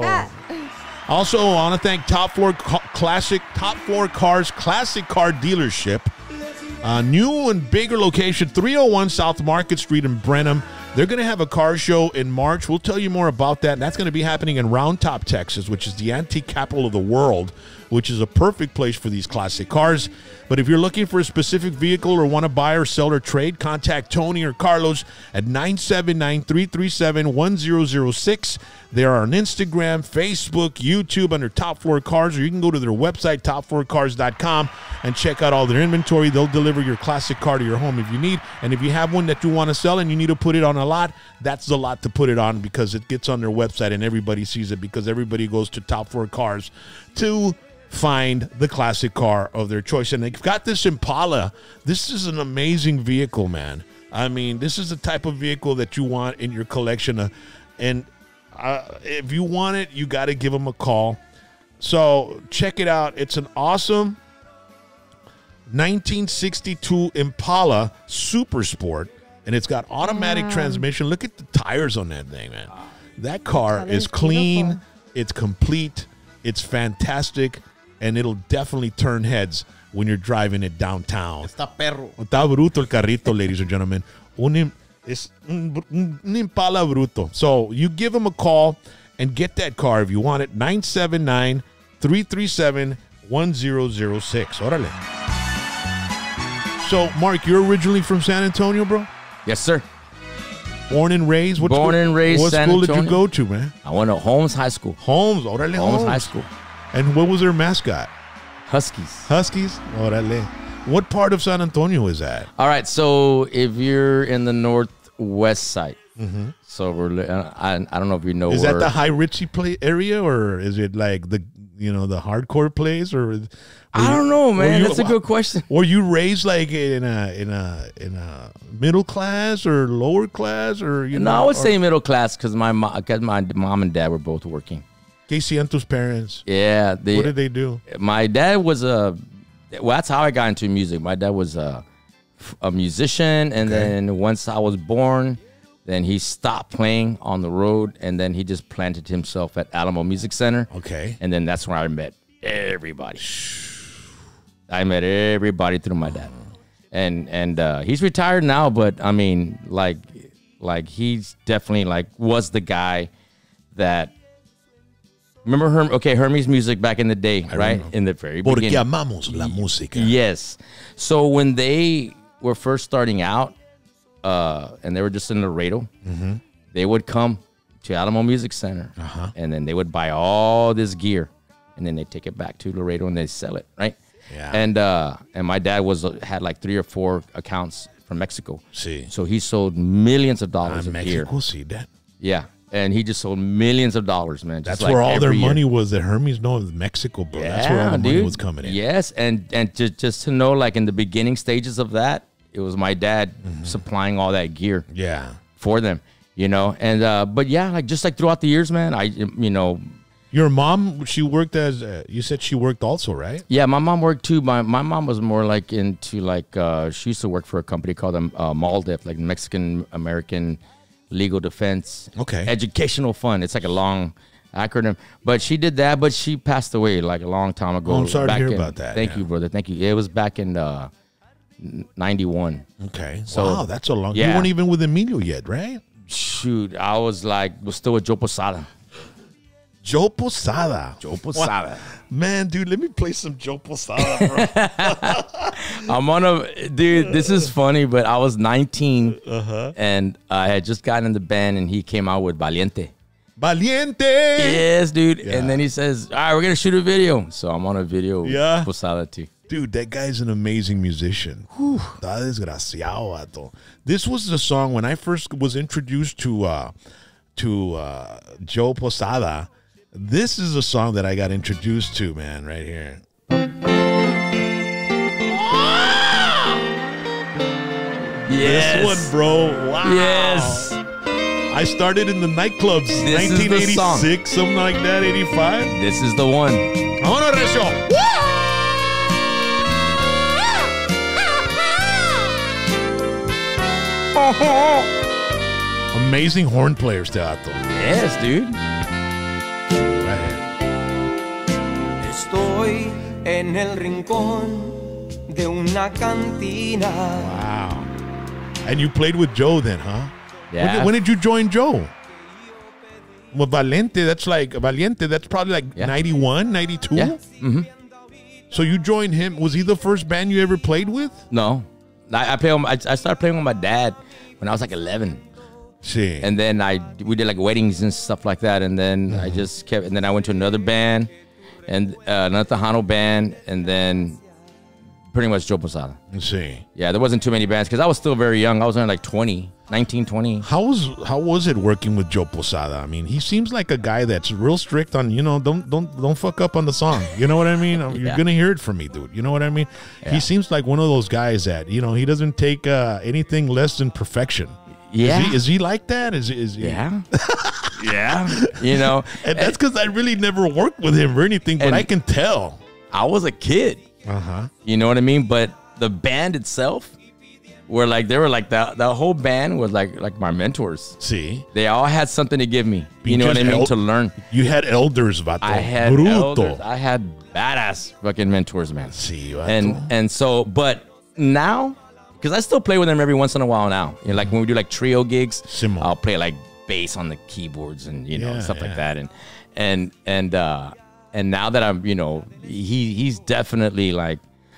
Also, I want to thank Top Floor Ca- Classic, Top Floor Cars Classic Car Dealership. Uh, new and bigger location, three oh one South Market Street in Brenham. They're going to have a car show in March. We'll tell you more about that. And that's going to be happening in Round Top, Texas, which is the antique capital of the world, which is a perfect place for these classic cars. But if you're looking for a specific vehicle or want to buy or sell or trade, contact Tony or Carlos at nine seven nine, three three seven, one zero zero six. They are on Instagram, Facebook, YouTube under Top Floor Cars, or you can go to their website, top floor cars dot com, and check out all their inventory. They'll deliver your classic car to your home if you need. And if you have one that you want to sell and you need to put it on a lot, that's the lot to put it on because it gets on their website and everybody sees it because everybody goes to Top Floor Cars to find the classic car of their choice. And they've got this Impala. This is an amazing vehicle, man. I mean, this is the type of vehicle that you want in your collection. Of, and uh, if you want it, you got to give them a call. So check it out. It's an awesome nineteen sixty-two Impala Super Sport, and it's got automatic Wow. transmission. Look at the tires on that thing, man. That car That is is clean. beautiful. It's complete. It's fantastic, and it'll definitely turn heads when you're driving it downtown. Está perro. Está bruto el carrito, ladies and gentlemen. Un, im- es un, un un Impala bruto. So you give them a call and get that car if you want it. nine seven nine, three three seven, one zero zero six. Órale. So, Mark, you're originally from San Antonio, bro? Yes, sir. Born and raised? What Born school, and raised What San school did you Antonio. go to, man? I went to Holmes High School. Holmes. Órale, Holmes Holmes. High School. And what was their mascot? Huskies. Huskies? Órale. What part of San Antonio is that? All right, so if you're in the northwest side, so we're li- uh, I, I don't know if you know Is where, that the High Ritchie play area, or is it like the you know the hardcore place, or I don't know, were man. you- That's a good question. Were you raised like in a in a in a middle class or lower class, or you No, know? I would or- say middle class because my mo- cause my mom and dad were both working. ¿Qué hacían tus parents? Yeah, they, What did they do? my dad was a. Well, that's how I got into music. My dad was a, a musician, and Okay. then once I was born, then he stopped playing on the road, and then he just planted himself at Alamo Music Center. Okay. And then that's where I met everybody. I met everybody through my dad, and and uh, he's retired now. But I mean, like, like he's definitely like was the guy that. Remember Herm? Okay, Hermes Music back in the day, right? remember. In the very Porque beginning. amamos la música. Yes. So when they were first starting out, uh, and they were just in Laredo, Mm-hmm. they would come to Alamo Music Center, Uh-huh. and then they would buy all this gear, and then they take it back to Laredo and they sell it, right? Yeah. And uh, and my dad was had like three or four accounts from Mexico, Sí. so he sold millions of Ah, dollars of gear. Mexico, see that. Yeah, and he just sold millions of dollars, man. just That's like where all their every year. money was. At Hermes, no, it was Mexico, bro. That's where all the money dude. was coming in. Yes, and and just just to know, like in the beginning stages of that, it was my dad Mm-hmm. supplying all that gear Yeah. for them, you know. And uh, but yeah, like just like throughout the years, man, I you know, Your mom, she worked as, uh, you said she worked also, right? yeah, my mom worked too. My my mom was more like into like uh, she used to work for a company called um, uh, MALDEF, like Mexican American Legal Defense Okay. Educational Fund. It's like a long acronym, but she did that. But she passed away like a long time ago. Oh, I'm sorry to back hear in- about that, Thank yeah. you, brother. Thank you. It was back in uh, ninety-one. Okay. So- wow, that's a long. You yeah. weren't even with Emilio yet, right? Shoot, I was like was still with Joe Posada. Joe Posada. Joe Posada. Man, dude, let me play some Joe Posada, bro. I'm on a dude. This is funny, but I was nineteen, and I had just gotten in the band, and he came out with Valiente. Valiente. Yes, dude. Yeah. And then he says, "All right, we're gonna shoot a video." So I'm on a video. with Yeah. Posada too. Dude, that guy's an amazing musician. Está desgraciado, vato. This was the song when I first was introduced to uh, to uh, Joe Posada. This is a song that I got introduced to, man, right here. Yes. This one, bro. Wow. Yes. I started in the nightclubs, is the nineteen eighty-six, song. something like that, eighty-five. This is the one. Vámonos, Recio. Amazing horn players, Teatro. Yes, dude. Right here. Estoy en el rincón de una cantina. Wow. And you played with Joe then, huh? When, Yeah. did, when did you join Joe? Well, Valiente, that's like, Valiente, that's probably like Yeah. ninety-one, ninety-two? Yeah. Mm-hmm. So you joined him. Was he the first band you ever played with? No, I, I play. I, I started playing with my dad when I was like eleven. See. And then I we did like weddings and stuff like that, and then I just kept. And then I went to another band, and uh, another Tejano band, and then pretty much Joe Posada. Let's see. Yeah, there wasn't too many bands because I was still very young. I was only like twenty, nineteen, twenty. How was how was it working with Joe Posada? I mean, he seems like a guy that's real strict on, you know, don't don't don't fuck up on the song. You know what I mean? You're Yeah. gonna hear it from me, dude. You know what I mean? He seems like one of those guys that, you know, he doesn't take uh, anything less than perfection. Yeah. Is he, is he like that? Is is he? Yeah. yeah. You know, And that's because I really never worked with him or anything, but And- I can tell. I was a kid. Uh huh. You know what I mean? But the band itself were like they were like the the whole band was like like my mentors. See, they all had something to give me. You know what I mean? El- to learn. You had elders, vato. I had Bruto. elders. I had badass fucking mentors, man. See, vato. and and so, but now, because I still play with them every once in a while now. You know, like when we do like trio gigs, Simple. I'll play like bass on the keyboards and you know Yeah, stuff yeah. like that. And and and uh, and now that I'm, you know, he he's definitely like.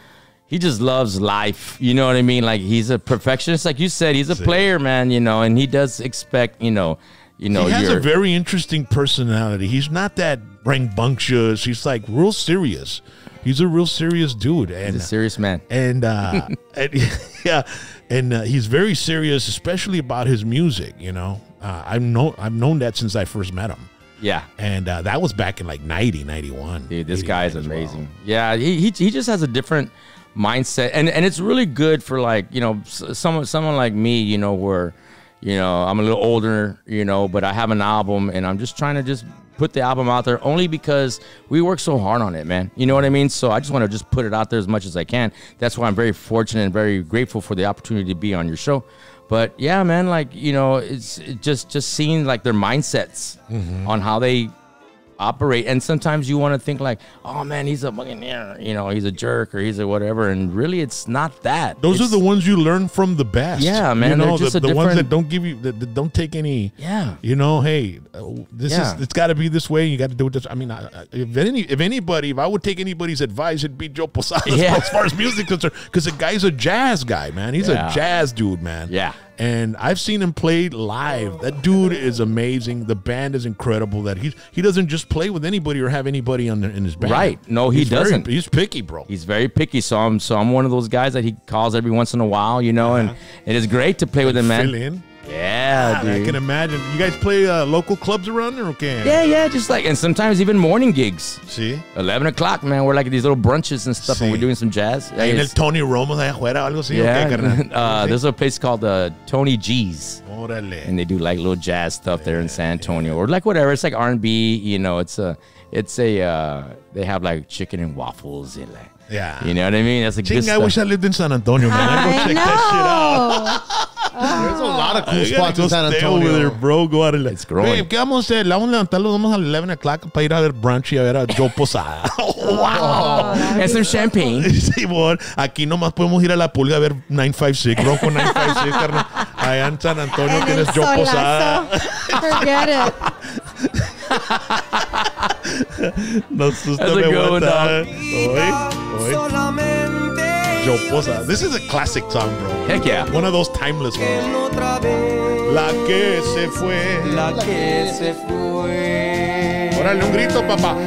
He just loves life, you know what I mean? Like he's a perfectionist, like you said. He's a See. player, man, you know, and he does expect, you know, you know. He has your, a very interesting personality. He's not that rambunctious. He's like real serious. He's a real serious dude, and he's a serious man. and uh, and, yeah, and uh, he's very serious, especially about his music. You know, uh, I've known I've known that since I first met him. Yeah, And uh, that was back in like ninety, ninety-one. dude, this guy is eighty-nine as amazing. well. Yeah, he, he he just has a different mindset, and and it's really good for like you know s- someone someone like me, you know, where you know I'm a little older, you know, but I have an album, and I'm just trying to just put the album out there only because we work so hard on it, man. You know what I mean? So I just want to just put it out there as much as I can. That's why I'm very fortunate and very grateful for the opportunity to be on your show. But yeah, man, like, you know, it's it just just seeing like their mindsets on how they operate. And sometimes you want to think like, oh man, he's a fucking, you know, he's a jerk or he's a whatever. And really it's not that. Those It's- are the ones you learn from the best. Yeah, man, You they're know, just the, a the ones that different- don't give you, that, that don't take any. Yeah. You know, hey, uh, this Yeah. is it's got to be this way. You got to do it this. I mean, I, I- if any, if anybody, if I would take anybody's advice, it'd be Joe Posada Yeah. as far as music concerned, because the guy's a jazz guy, man. He's Yeah. a jazz dude, man. Yeah. And I've seen him play live. That dude is amazing. The band is incredible. That he he doesn't just play with anybody or have anybody on the, in his band. Right. No, he He's very- doesn't. he's picky, bro. He's very picky, so I'm so I'm one of those guys that he calls every once in a while, you know, and it is great to play with him, man. Fill in. Yeah, God, I dude. can imagine. You guys play uh, local clubs around there, okay? Yeah, yeah, just like, and sometimes even morning gigs. See. eleven o'clock, man. We're like at these little brunches and stuff, and Sí. we're doing some jazz. Ahí en el It's- Tony Romo de afuera o algo así. yeah, ¿O qué, carnal? uh, Sí. there's a place called uh, Tony G's, Órale. and they do like little jazz stuff there in San Antonio, or like whatever. It's like R and B, you know. It's a, it's a, uh, they have like chicken and waffles and like, Yeah. you know what I mean? That's like good Ching, I wish I stuff. lived in San Antonio, man. I'd go I check that shit out. know. There's a lot of cool I gotta spots go in San stay Antonio. over there, bro. Go out and It's growing. Babe, ¿qué vamos a hacer? La vamos a levantar, los vamos a eleven o'clock para ir a ver brunch y a ver a Joe Posada. wow. And some champagne. Sí, bon. Aquí nomás podemos ir a la pulga a ver nine five six, Bronco nine five six, carnal. Allá en San Antonio En tienes el Joe Posada. solazo. Forget it. No susto That's a me good one, aguanta. dog. Hoy, hoy. Solamente Joe Posada. This is a classic song, bro. Heck yeah. One of those timeless ones. otra vez La que se fue. la que se fue. Órale, un grito, papá.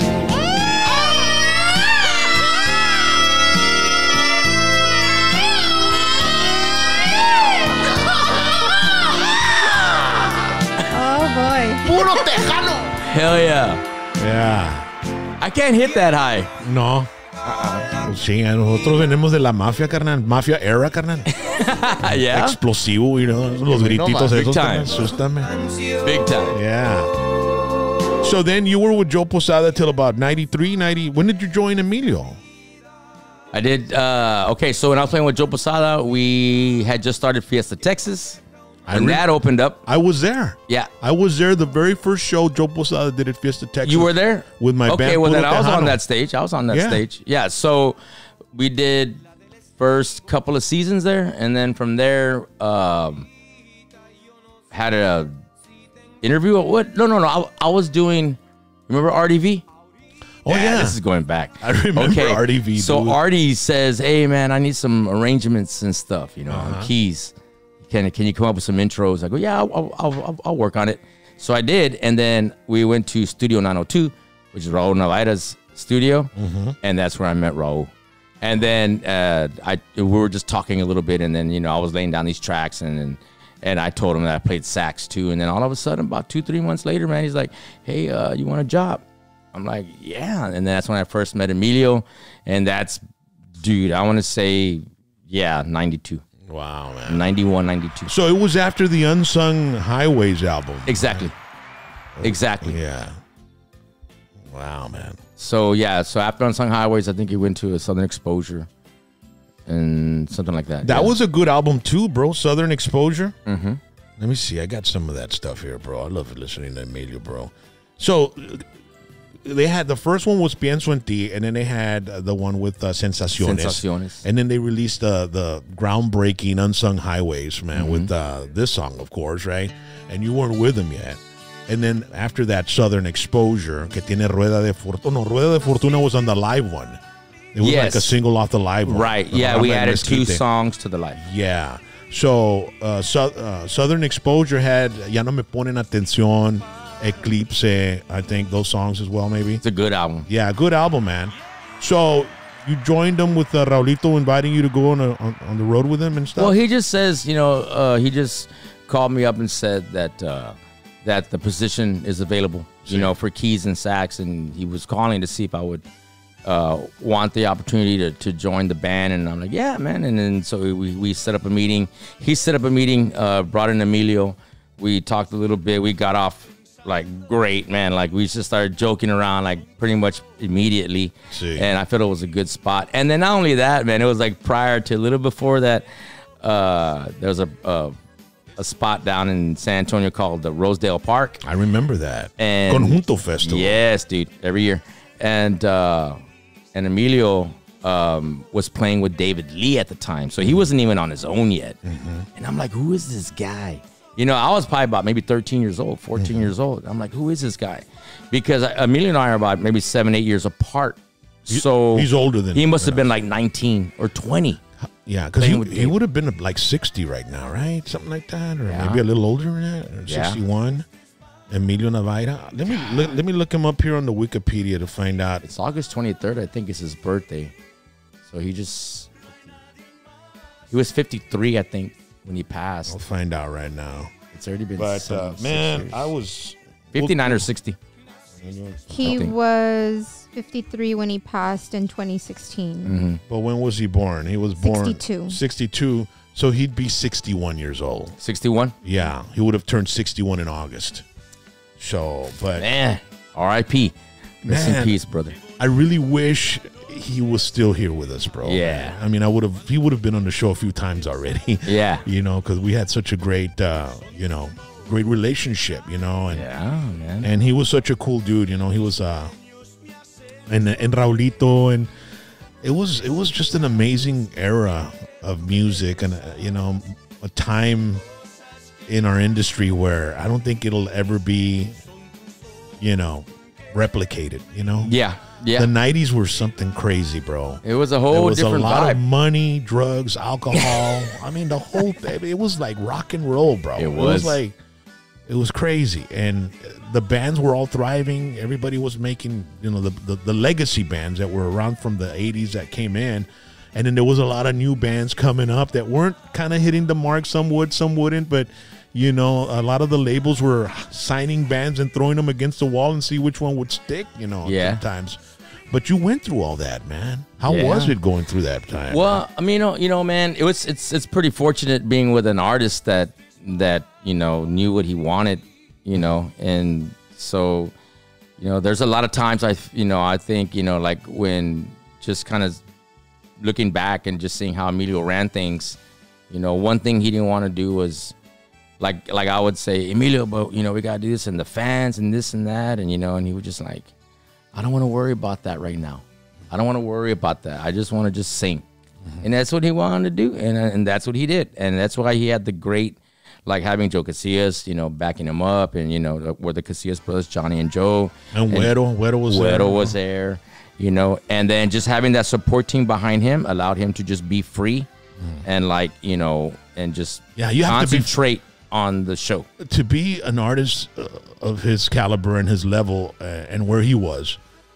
Oh boy. Puro tejano. Hell yeah. Yeah. I can't hit that high. No. Pues sí, nosotros venimos de la mafia, carnal. Mafia era, carnal. Yeah. Explosivo, you know, los grititos más. esos. Big time. carnal, Asústame. Big time. Yeah. So then you were with Joe Posada till about ninety-three, ninety. When did you join Emilio? I did. Uh, okay, so when I was playing with Joe Posada, we had just started Fiesta Texas. I And re- that opened up. I was there. Yeah. I was there the very first show Joe Posada did at Fiesta Texas. You were there? With my okay, band. well, then Puro I was on Tejano. that stage. I was on that Yeah. stage. Yeah, so we did first couple of seasons there. And then from there, um, had a interview. What? No, no, no. I, I was doing, remember R D V? Oh, yeah. This is going back. I remember R D V, So dude. Artie says, "Hey man, I need some arrangements and stuff. You know, Uh-huh. keys. Can can you come up with some intros?" I go, "Yeah, I'll I'll, I'll, I'll work on it." So I did, and then we went to Studio nine oh two, which is Raul Navaira's studio, Mm-hmm. and that's where I met Raul. And then uh, I we were just talking a little bit, and then you know I was laying down these tracks, and and, and I told him that I played sax too. And then all of a sudden, about two three months later, man, he's like, "Hey, uh, you want a job?" I'm like, "Yeah." And then that's when I first met Emilio, and that's, dude, I want to say, yeah, ninety-two, Wow, man. ninety-one, ninety-two. So it was after the Unsung Highways album. Exactly. Exactly. Yeah. Wow, man. So yeah, so after Unsung Highways, I think he went to a Southern Exposure, and something like that. That yeah. was a good album too, bro. Southern Exposure. Mm-hmm. Let me see. I got some of that stuff here, bro. I love listening to Emilio, bro. So they had the first one was Pienso en Ti, and then they had uh, the one with uh, Sensaciones. Sensaciones. And then they released uh, the groundbreaking Unsung Highways, man, mm-hmm. with uh, this song, of course, right? And you weren't with them yet. And then after that, Southern Exposure, que tiene Rueda de Fortuna. No, Rueda de Fortuna was on the live one. It was yes. like a single off the live one. Right. Yeah, Ramón we added two Mezquite. songs to the live. Yeah. So, uh, so uh, Southern Exposure had Ya No Me Ponen Atención, Eclipse, I think those songs as well, maybe. It's a good album. Yeah, good album, man. So you joined them with uh, Raulito inviting you to go on, a, on on the road with him and stuff? Well, he just says, you know, uh, he just called me up and said that uh, that the position is available, you See. know, for keys and sax, and he was calling to see if I would uh, want the opportunity to, to join the band, and I'm like, yeah, man. And then so we, we set up a meeting. He set up a meeting, uh, brought in Emilio. We talked a little bit. We got off like great, man. Like we just started joking around like pretty much immediately. See. And I felt it was a good spot. And then not only that, man, it was like prior to a little before that, uh, there was a, a a spot down in San Antonio called the Rosedale Park. I remember that. And Conjunto Festival. Yes, dude, every year. And uh, and Emilio um, was playing with David Lee at the time, so he wasn't even on his own yet. Mm-hmm. And I'm like, who is this guy? You know, I was probably about maybe thirteen years old, fourteen Mm-hmm. years old. I'm like, who is this guy? Because Emilio and I are about maybe seven, eight years apart. So he's older than he must have yeah. been like nineteen or twenty. Yeah, because Playing he, with he Dave. would have been like sixty right now, right? Something like that, or Yeah. maybe a little older than that, or Yeah. sixty-one. Emilio Navaira. Let me let, let me look him up here on the Wikipedia to find out. It's August twenty-third, I think, is his birthday. So he just he was fifty-three, I think, when he passed. I'll find out right now. It's already been But seven, uh, six man, years. I was fifty-nine or sixty. He I think. was fifty-three when he passed in twenty sixteen. Mm-hmm. But when was he born? He was born sixty-two. sixty-two. So he'd be sixty-one years old. sixty-one? Yeah, he would have turned sixty-one in August. So, but Man, R I P Rest in Man. peace, brother. I really wish he was still here with us, bro. Yeah. I mean, I would have. He would have been on the show a few times already. Yeah. You know, because we had such a great, uh, you know, great relationship. You know, and Yeah, man. and he was such a cool dude. You know, he was uh, and and Raulito, and it was it was just an amazing era of music, and uh, you know, a time in our industry where I don't think it'll ever be, you know, replicated. You know. Yeah, yeah. The nineties were something crazy, bro. It was a There whole was a different lot of vibe. money, drugs, alcohol. I mean, the whole thing. It was like rock and roll, bro. It It was was. like, it was crazy. And the bands were all thriving. Everybody was making, you know, the, the, the legacy bands that were around from the eighties that came in. And then there was a lot of new bands coming up that weren't kind of hitting the mark. Some would, some wouldn't. But, you know, a lot of the labels were signing bands and throwing them against the wall and see which one would stick, you know, Yeah. sometimes. But you went through all that, man. How Yeah. was it going through that time? Well, I mean, you know, you know, man, it was it's it's pretty fortunate being with an artist that that you know knew what he wanted, you know, and so, you know, there's a lot of times I, you know, I think, you know, like when just kind of looking back and just seeing how Emilio ran things, you know, one thing he didn't want to do was like like I would say, Emilio, but you know, we gotta do this, and the fans and this and that, and you know, and he would just like, I don't want to worry about that right now. I don't want to worry about that. I just want to just sing. Mm-hmm. And that's what he wanted to do. And and that's what he did. And that's why he had the great, like having Joe Casillas, you know, backing him up. And, you know, were the Casillas brothers, Johnny and Joe. and Güero, Güero was there. Güero was there, you know. And then just having that support team behind him allowed him to just be free and like, you know, and just Yeah, you have to be- concentrate on the show. To be an artist uh, of his caliber and his level uh, and where he was,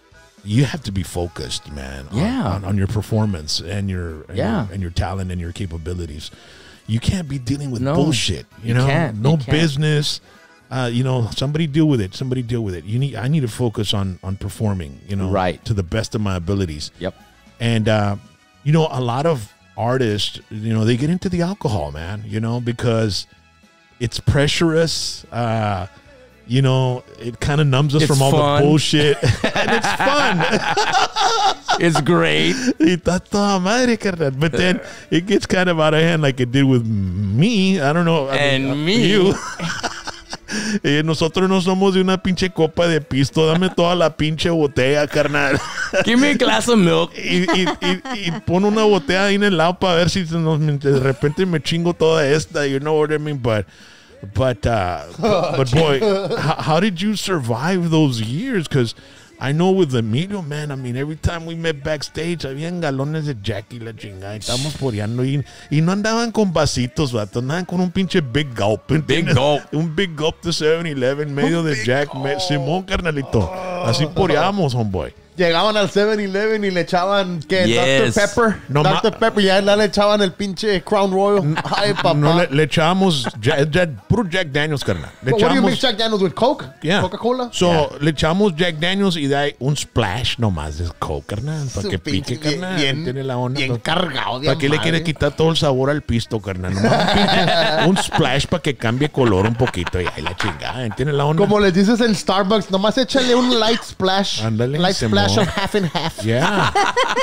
you have to be focused, man. on- Yeah. On, on your performance and your and Yeah. your, and your talent and your capabilities. You can't be dealing with No, bullshit. You, you know, can't. no You can't. business. Uh, you know, somebody deal with it. Somebody deal with it. You need. I need to focus on on performing. You know, Right. to the best of my abilities. Yep. And, uh, you know, a lot of artists, you know, they get into the alcohol, man, you know, because it's pressurous. Uh, you know, it kind of numbs us It's from all fun. the bullshit. And it's fun. It's great. Y está toda madre, carnal. But then it gets kind of out of hand like it did with me. I don't know. I And mean, uh, me. You. Eh, nosotros no somos de una pinche copa de pisto. Dame toda la pinche botella, carnal. Give me a glass of milk. y, y, y, y pon una botella ahí en el lado para ver si se nos- de repente me chingo toda esta. You know what I mean? But, but, uh, but, but boy, how, how did you survive those years? Because I know with Emilio, man, I mean, every time we met backstage, habían galones de Jack y la chingada. Y estábamos poreando y, y no andaban con vasitos, vato. Andaban con un pinche Big Gulp. ¿entiendes? Gulp. Un Big Gulp de seven eleven, medio de Jack. Me, Simón, carnalito. Así poreamos, homeboy. Llegaban al seven eleven y le echaban, ¿qué? Yes. doctor Pepper. No doctor ma- Pepper. Y ya le echaban el pinche Crown Royal. Ay, papá. No, le, le echábamos Jack, Jack- puro Jack Daniels, carnal. Le But what do you echábamos- mix Jack Daniels with Coke? Yeah. Coca-Cola? So, le echamos Jack Daniels y de ahí un splash nomás de Coke, carnal. Para Su que pinche- pique, carnal. bien- Tiene la onda. bien cargado de ¿Para qué le madre. quiere quitar todo el sabor al pisto, carnal? Nomás un, pinche- un splash para que cambie color un poquito. Y ahí la chingada. ¿Entiendes la onda? Como les dices en Starbucks, nomás échale un light splash. Ándale, light Simón. splash of half and half. Yeah.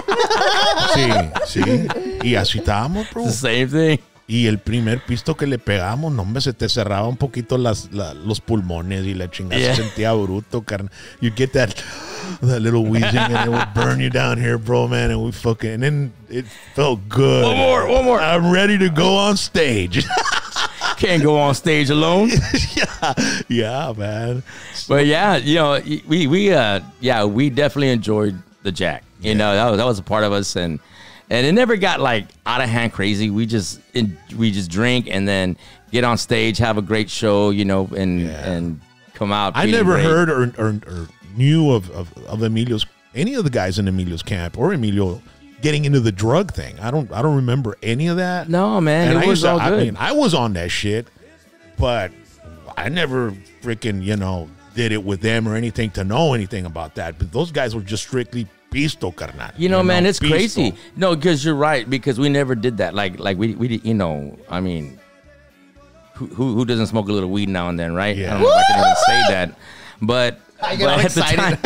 Sí, sí. Y así estábamos, bro. The same thing. Y el primer pisto que le pegamos, no, hombre, se te cerraba un poquito las, la- los pulmones y la chingada Yeah. se sentía bruto, carnal. You get that, that little wheezing and it would burn you down here, bro, man. And we fucking, and then it felt good. One more, one more. I'm ready to go on stage. Can't go on stage alone. yeah, yeah, man. But yeah, you know, we we uh yeah, we definitely enjoyed the Jack. You know, that was, that was a part of us, and and it never got like out of hand crazy. We just in, we just drink and then get on stage, have a great show, you know, and Yeah. and come out. I feeling never great. heard or, or, or knew of, of, of Emilio's, any of the guys in Emilio's camp or Emilio getting into the drug thing. I don't, I don't remember any of that. No, man, And it I was used to- all I good. mean, I was on that shit, but I never freaking, you know, did it with them or anything to know anything about that. But those guys were just strictly pisto, carnal. You know, man, it's pisto. crazy. No, because you're right. Because we never did that. Like, like we, we, you know, I mean, who, who, who doesn't smoke a little weed now and then, right? Yeah. I don't know if I can even say that, but, I get but all at the excited.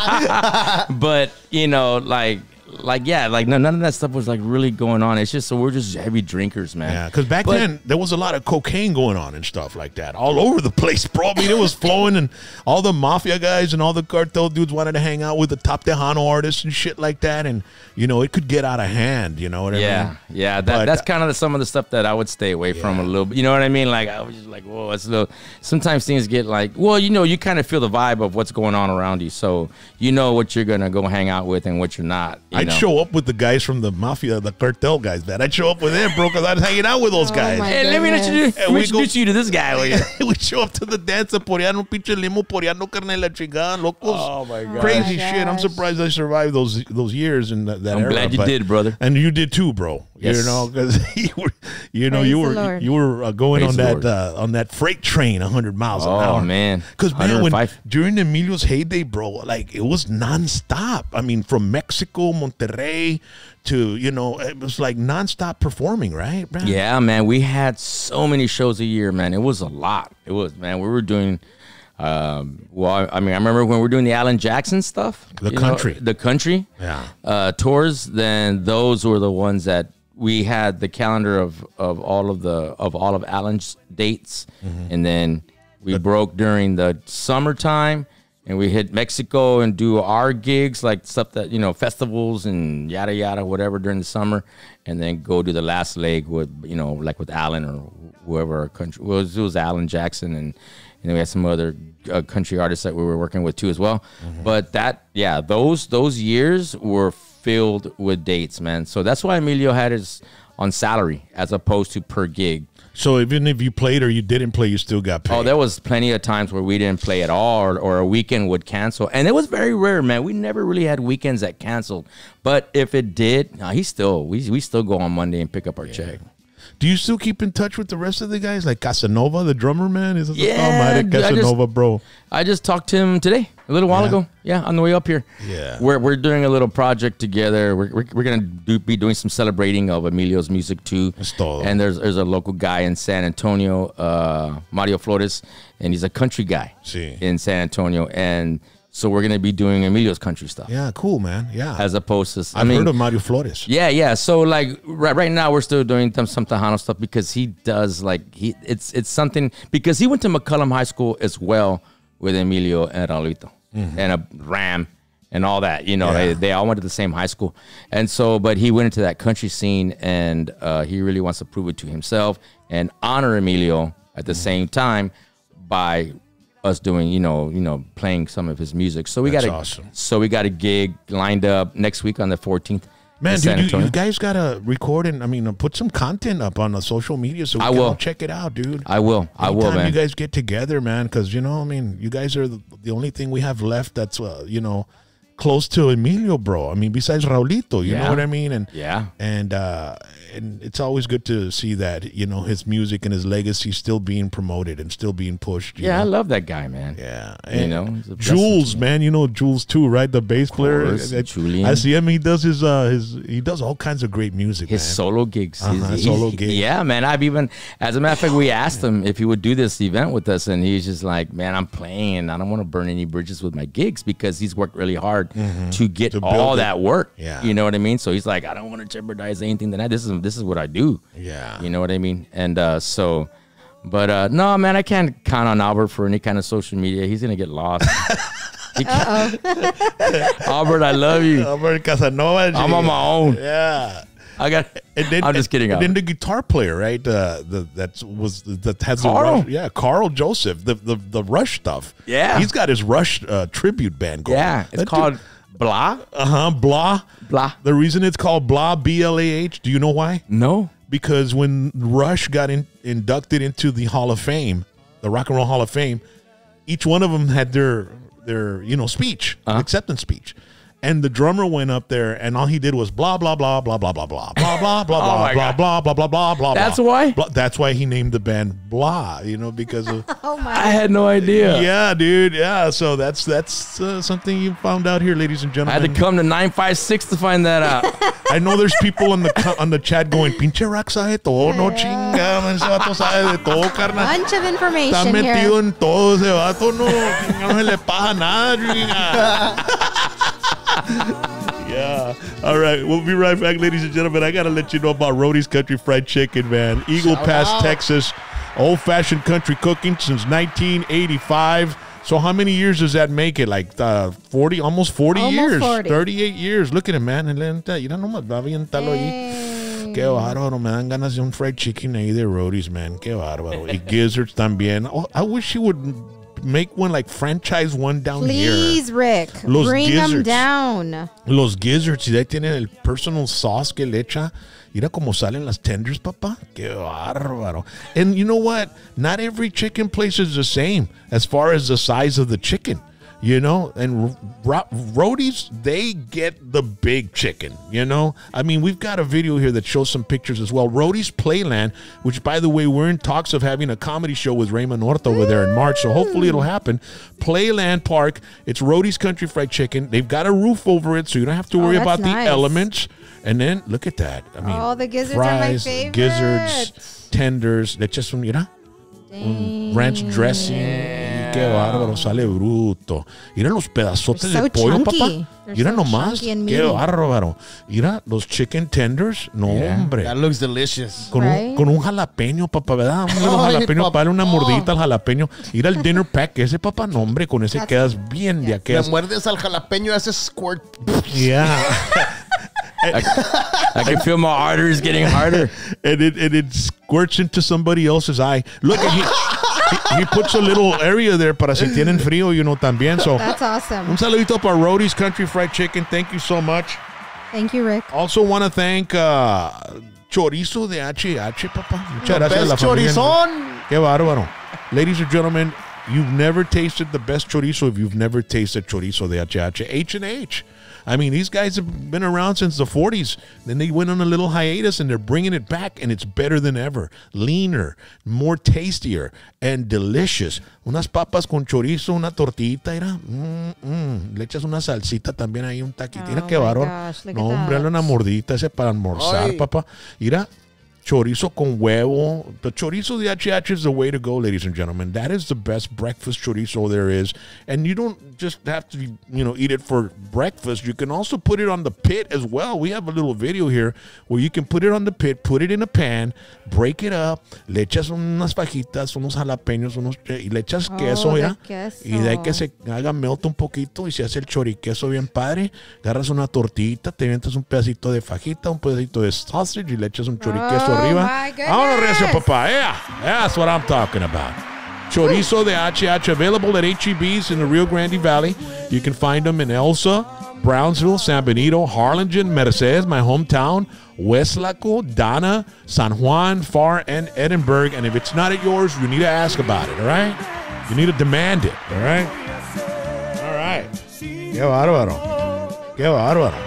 time- but you know, like, like yeah, like no, none of that stuff was like really going on. It's just so we're just heavy drinkers, man. Yeah, because back But- then there was a lot of cocaine going on and stuff like that all over the place, bro. I mean, it was flowing, and all the mafia guys and all the cartel dudes wanted to hang out with the top Tejano artists and shit like that, and you know it could get out of hand. You know what I Yeah, mean? yeah. That, But- that's kind of the, some of the stuff that I would stay away from a Yeah. little bit. You know what I mean? Like I was just like, whoa, it's a little. Sometimes things get like, well, you know, you kind of feel the vibe of what's going on around you, so you know what you're gonna go hang out with and what you're not. You I'd know? show up with the guys from the mafia, the cartel guys, man. I'd show up with them, bro, because I was hanging out with those Oh guys. my Hey, let me introduce, And we introduce go- you to this guy. Will you? We show up to the dance, poreano, pinche limo, poreano, carne la chingada, locos. Oh, my God. Crazy Oh my shit. I'm gosh. surprised I survived those those years in that, that I'm era. glad you but- did, brother. And you did too, bro. Yes. You know, because you were, you know, Praise you the were Lord. you were uh, going Praise on the that Lord. uh, on that freight train, one hundred miles an Oh, hour. man. Because man, when one oh five. during Emilio's heyday, bro, like it was nonstop. I mean, from Mexico, Monterrey to you know, it was like nonstop performing, right? man? Yeah, man, we had so many shows a year, man. It was a lot. It was, man. We were doing. Um, well, I I mean, I remember when we were doing the Alan Jackson stuff, The you know, country. the country, Yeah. uh, tours. Then those were the ones that we had the calendar of of all of the of all of Alan's dates, Mm-hmm. and then we broke during the summertime, and we hit Mexico and do our gigs, like stuff that you know, festivals and yada yada, whatever during the summer, and then go do the last leg with you know, like with Alan or whoever our country well, it was. It was Alan Jackson and. And then we had some other uh, country artists that we were working with too as well. But that, yeah, those those years were filled with dates, man. So that's why Emilio had his on salary as opposed to per gig. So even if you played or you didn't play, you still got paid. Oh, there was plenty of times where we didn't play at all, or, or a weekend would cancel, and it was very rare, man. We never really had weekends that canceled. But if it did, nah, he still we we still go on Monday and pick up our check. Do you still keep in touch with the rest of the guys, like Casanova, the drummer, man? Is Yeah, oh, madre dude, I Casanova, just- bro. I just talked to him today, a little while Yeah. ago. Yeah, on the way up here. Yeah. We're, we're doing a little project together. We're, we're, we're going to do, be doing some celebrating of Emilio's music, too. Es todo. And there's there's a local guy in San Antonio, uh, Mario Flores, and he's a country guy Sí. in San Antonio. And so we're going to be doing Emilio's country stuff. Yeah, cool, man. Yeah. As opposed to, I I've mean, heard of Mario Flores. yeah, yeah. So like right, right now we're still doing some, some Tejano stuff because he does like he it's it's something because he went to McCullum High School as well with Emilio and Raulito and a Ram and all that. You know, Yeah. they, they all went to the same high school, and so but he went into that country scene and uh, he really wants to prove it to himself and honor Emilio at the same time by us doing, you know, you know, playing some of his music. So we That's got a awesome. so we got a gig lined up next week on the fourteenth. Man, in San dude, you, Antonio. you guys gotta record and I mean, uh, put some content up on the social media so we I can will. all check it out, dude. I will. I will, Anytime man. you guys get together, man, because you know, I mean, you guys are the, the only thing we have left that's uh, you know close to Emilio, bro. I mean, besides Raulito, you Yeah. know what I mean? And Yeah. and uh, and it's always good to see that you know his music and his legacy still being promoted and still being pushed. you Yeah, I know? love that guy, man. Yeah, You and know, he's a blessing Jules, to me. man, you know Jules too, right? The bass player. course, I, Julian. I see him. He does his uh his he does all kinds of great music. His man. solo gigs. His- Uh-huh, he's- solo gigs. Yeah, man. I've even, as a matter of fact, we asked him if he would do this event with us, and he's just like, man, I'm playing. I don't want to burn any bridges with my gigs because he's worked really hard to get To build all it. that work. Yeah. You know what I mean? So he's like, I don't want to jeopardize anything that I, this is this is what I do. Yeah. You know what I mean? And uh, so, but uh, no, man, I can't count on Albert for any kind of social media. He's gonna get lost. He can't- Albert, I love you. Albert Casanova. I'm on my own. Yeah. I got. And then, I'm just kidding. And then Albert. the guitar player, right? Uh, the that was that has Carl. the Rush, yeah, Carl Joseph, the the the Rush stuff. Yeah. he's got his Rush uh, tribute band going. Yeah, it's That called Blah. uh huh Blah Blah. The reason it's called Blah B L A H. Do you know why? No. Because when Rush got in, inducted into the Hall of Fame, the Rock and Roll Hall of Fame, each one of them had their their you know speech, Uh-huh. acceptance speech. And the drummer went up there, and all he did was blah blah blah blah blah blah blah blah blah blah Oh blah my blah God. blah blah blah blah blah. That's blah. why? Blah. That's why he named the band Blah. You know, because of Oh my. I had no idea. yeah, dude. Yeah, so that's that's uh, something you found out here, ladies and I gentlemen. had to come to nine five six to find that out. I know there's people on the co- on the chat going, "Pinche Rock sabe todo, no chinga, man, ese vato sabe de todo, carnal." Bunch of Está information metido here. en todo ese vato, no, no se le pasa nada, chinga. Yeah. All right. We'll be right back, ladies and gentlemen. I got to let you know about Rody's Country Fried Chicken, man. Eagle Shout Pass, out. Texas. Old-fashioned country cooking since nineteen eighty-five. So how many years does that make it? Like uh, forty, almost forty Almost years. forty. thirty-eight years. Look at him, man. Mira nomás, va a avientarlo ahí. Qué bárbaro. Me dan ganas de un fried chicken ahí de Rody's, man. Qué bárbaro. Y gizzards también. Oh, I wish he would make one, like franchise one down here. Please, Rick, Los bring them gizzards. down. Los gizzards, y de ahí tienen el personal sauce que le echa. Mira cómo salen las tenders, papá. Qué bárbaro. And you know what? Not every chicken place is the same as far as the size of the chicken. You know, and Ro- Rody's, they get the big chicken, you know? I mean, we've got a video here that shows some pictures as well. Rody's Playland, which, by the way, we're in talks of having a comedy show with Raymond North over there in March, so hopefully it'll happen. Playland Park, it's Rody's Country Fried Chicken. They've got a roof over it, so you don't have to Oh, worry that's about nice. the elements. And then, look at that. I mean, Oh, the gizzards are my fries, favorite. gizzards, tenders. Le echas un, mira, un ranch dressing. Qué bárbaro, sale bruto. Mira los pedazotes They're de so pollo, chunky. papá. They're Mira so nomás. chunky and Qué meaty. bárbaro. Mira los chicken tenders. No, Yeah. hombre. That looks delicious. Con, Right. un, con un jalapeño, papá, ¿verdad? Un little Ay, jalapeño papá. para darle una mordidita al jalapeño. Ir al dinner pack, ese papá, no, hombre, con ese That's- quedas bien de Le aquellas. muerdes al jalapeño, hace squirt. Yeah. I can feel my arteries getting harder. and it and it squirts into somebody else's eye. Look, and he, he he puts a little area there para si tienen frío, you know, también. So That's awesome. un saludito para Rody's Country Fried Chicken. Thank you so much. Thank you, Rick. Also want to thank uh, Chorizo de H H, papá. Muchas gracias a la Best familia. chorizón. Qué bárbaro. Ladies and gentlemen, you've never tasted the best chorizo if you've never tasted chorizo de H H. H and H. I mean, these guys have been around since the forties. Then they went on a little hiatus, and they're bringing it back, and it's better than ever. Leaner, more tastier, and delicious. Unas papas con chorizo, una tortita, mira. Mm, mm. Le echas una salsita también ahí, un taquito. Mira Oh qué my varón. gosh, look No, at hombre, that. una mordita ese para almorzar, Ay. papá. Mira. Chorizo con huevo. The chorizo de H H is the way to go, ladies and gentlemen. That is the best breakfast chorizo there is. And you don't just have to, you know, eat it for breakfast. You can also put it on the pit as well. We have a little video here where you can put it on the pit, put it in a pan, break it up, le echas unas fajitas, unos jalapeños, unos, y le echas Oh, queso, the ¿ya? queso. Y de ahí que se haga melt un poquito y se hace el choriqueso bien padre. Agarras una tortita, te avientas un pedacito de fajita, un pedacito de sausage y le echas un choriqueso Oh, arriba. my goodness. Vámonos, recio, papá. Yeah, that's what I'm talking about. Chorizo de H H available at H E B's in the Rio Grande Valley. You can find them in Elsa, Brownsville, San Benito, Harlingen, Mercedes, my hometown, Westlaco, Dana, San Juan, Far, and Edinburgh. And if it's not at yours, you need to ask about it, all right? You need to demand it, all right? All right. Qué bárbaro. Qué bárbaro.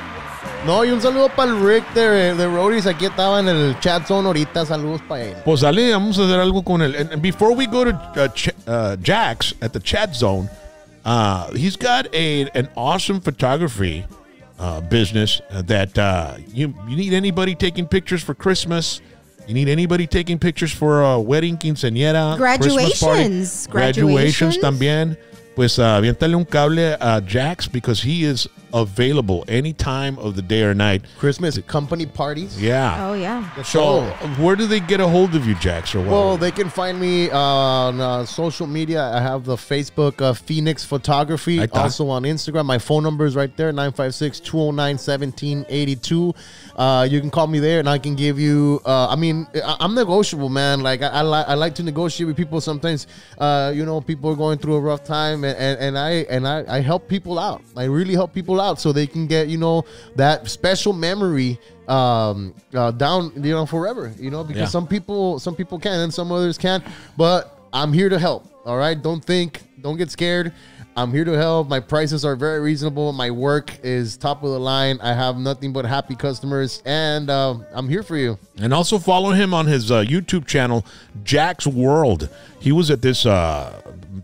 No, y un saludo para el Rick de, de Roadies. Aquí estaba en el chat zone ahorita. Saludos para él. Pues dale, vamos a hacer algo con él. And, and before we go to uh, Ch- uh, Jack's at the chat zone, uh, he's got a an awesome photography uh, business that uh, you you need anybody taking pictures for Christmas. You need anybody taking pictures for a wedding, quinceañera, Christmas party. Graduations. graduations Graduations. también. Pues uh, aviéntale un cable a Jack's because he is available any time of the day or night. Christmas company parties. Yeah. Oh, yeah. So, where do they get a hold of you, Jax, or what? Well, they can find me uh, on uh, social media. I have the Facebook uh, Phoenix Photography. Ahí está. Also on Instagram. My phone number is right there, nine five six, two oh nine, one seven eight two. Uh, you can call me there, and I can give you, uh, I mean, I- I'm negotiable, man. Like, I, I, li- I like to negotiate with people sometimes. Uh, you know, people are going through a rough time, and, and, and, I, and I, I help people out. I really help people out so they can get, you know, that special memory um uh, down, you know, forever, you know, because Yeah. some people some people can and some others can't, but I'm here to help. All right, don't think, don't get scared. I'm here to help. My prices are very reasonable. My work is top of the line. I have nothing but happy customers, and uh, I'm here for you. And also follow him on his uh, YouTube channel, Jack's World. He was at this uh,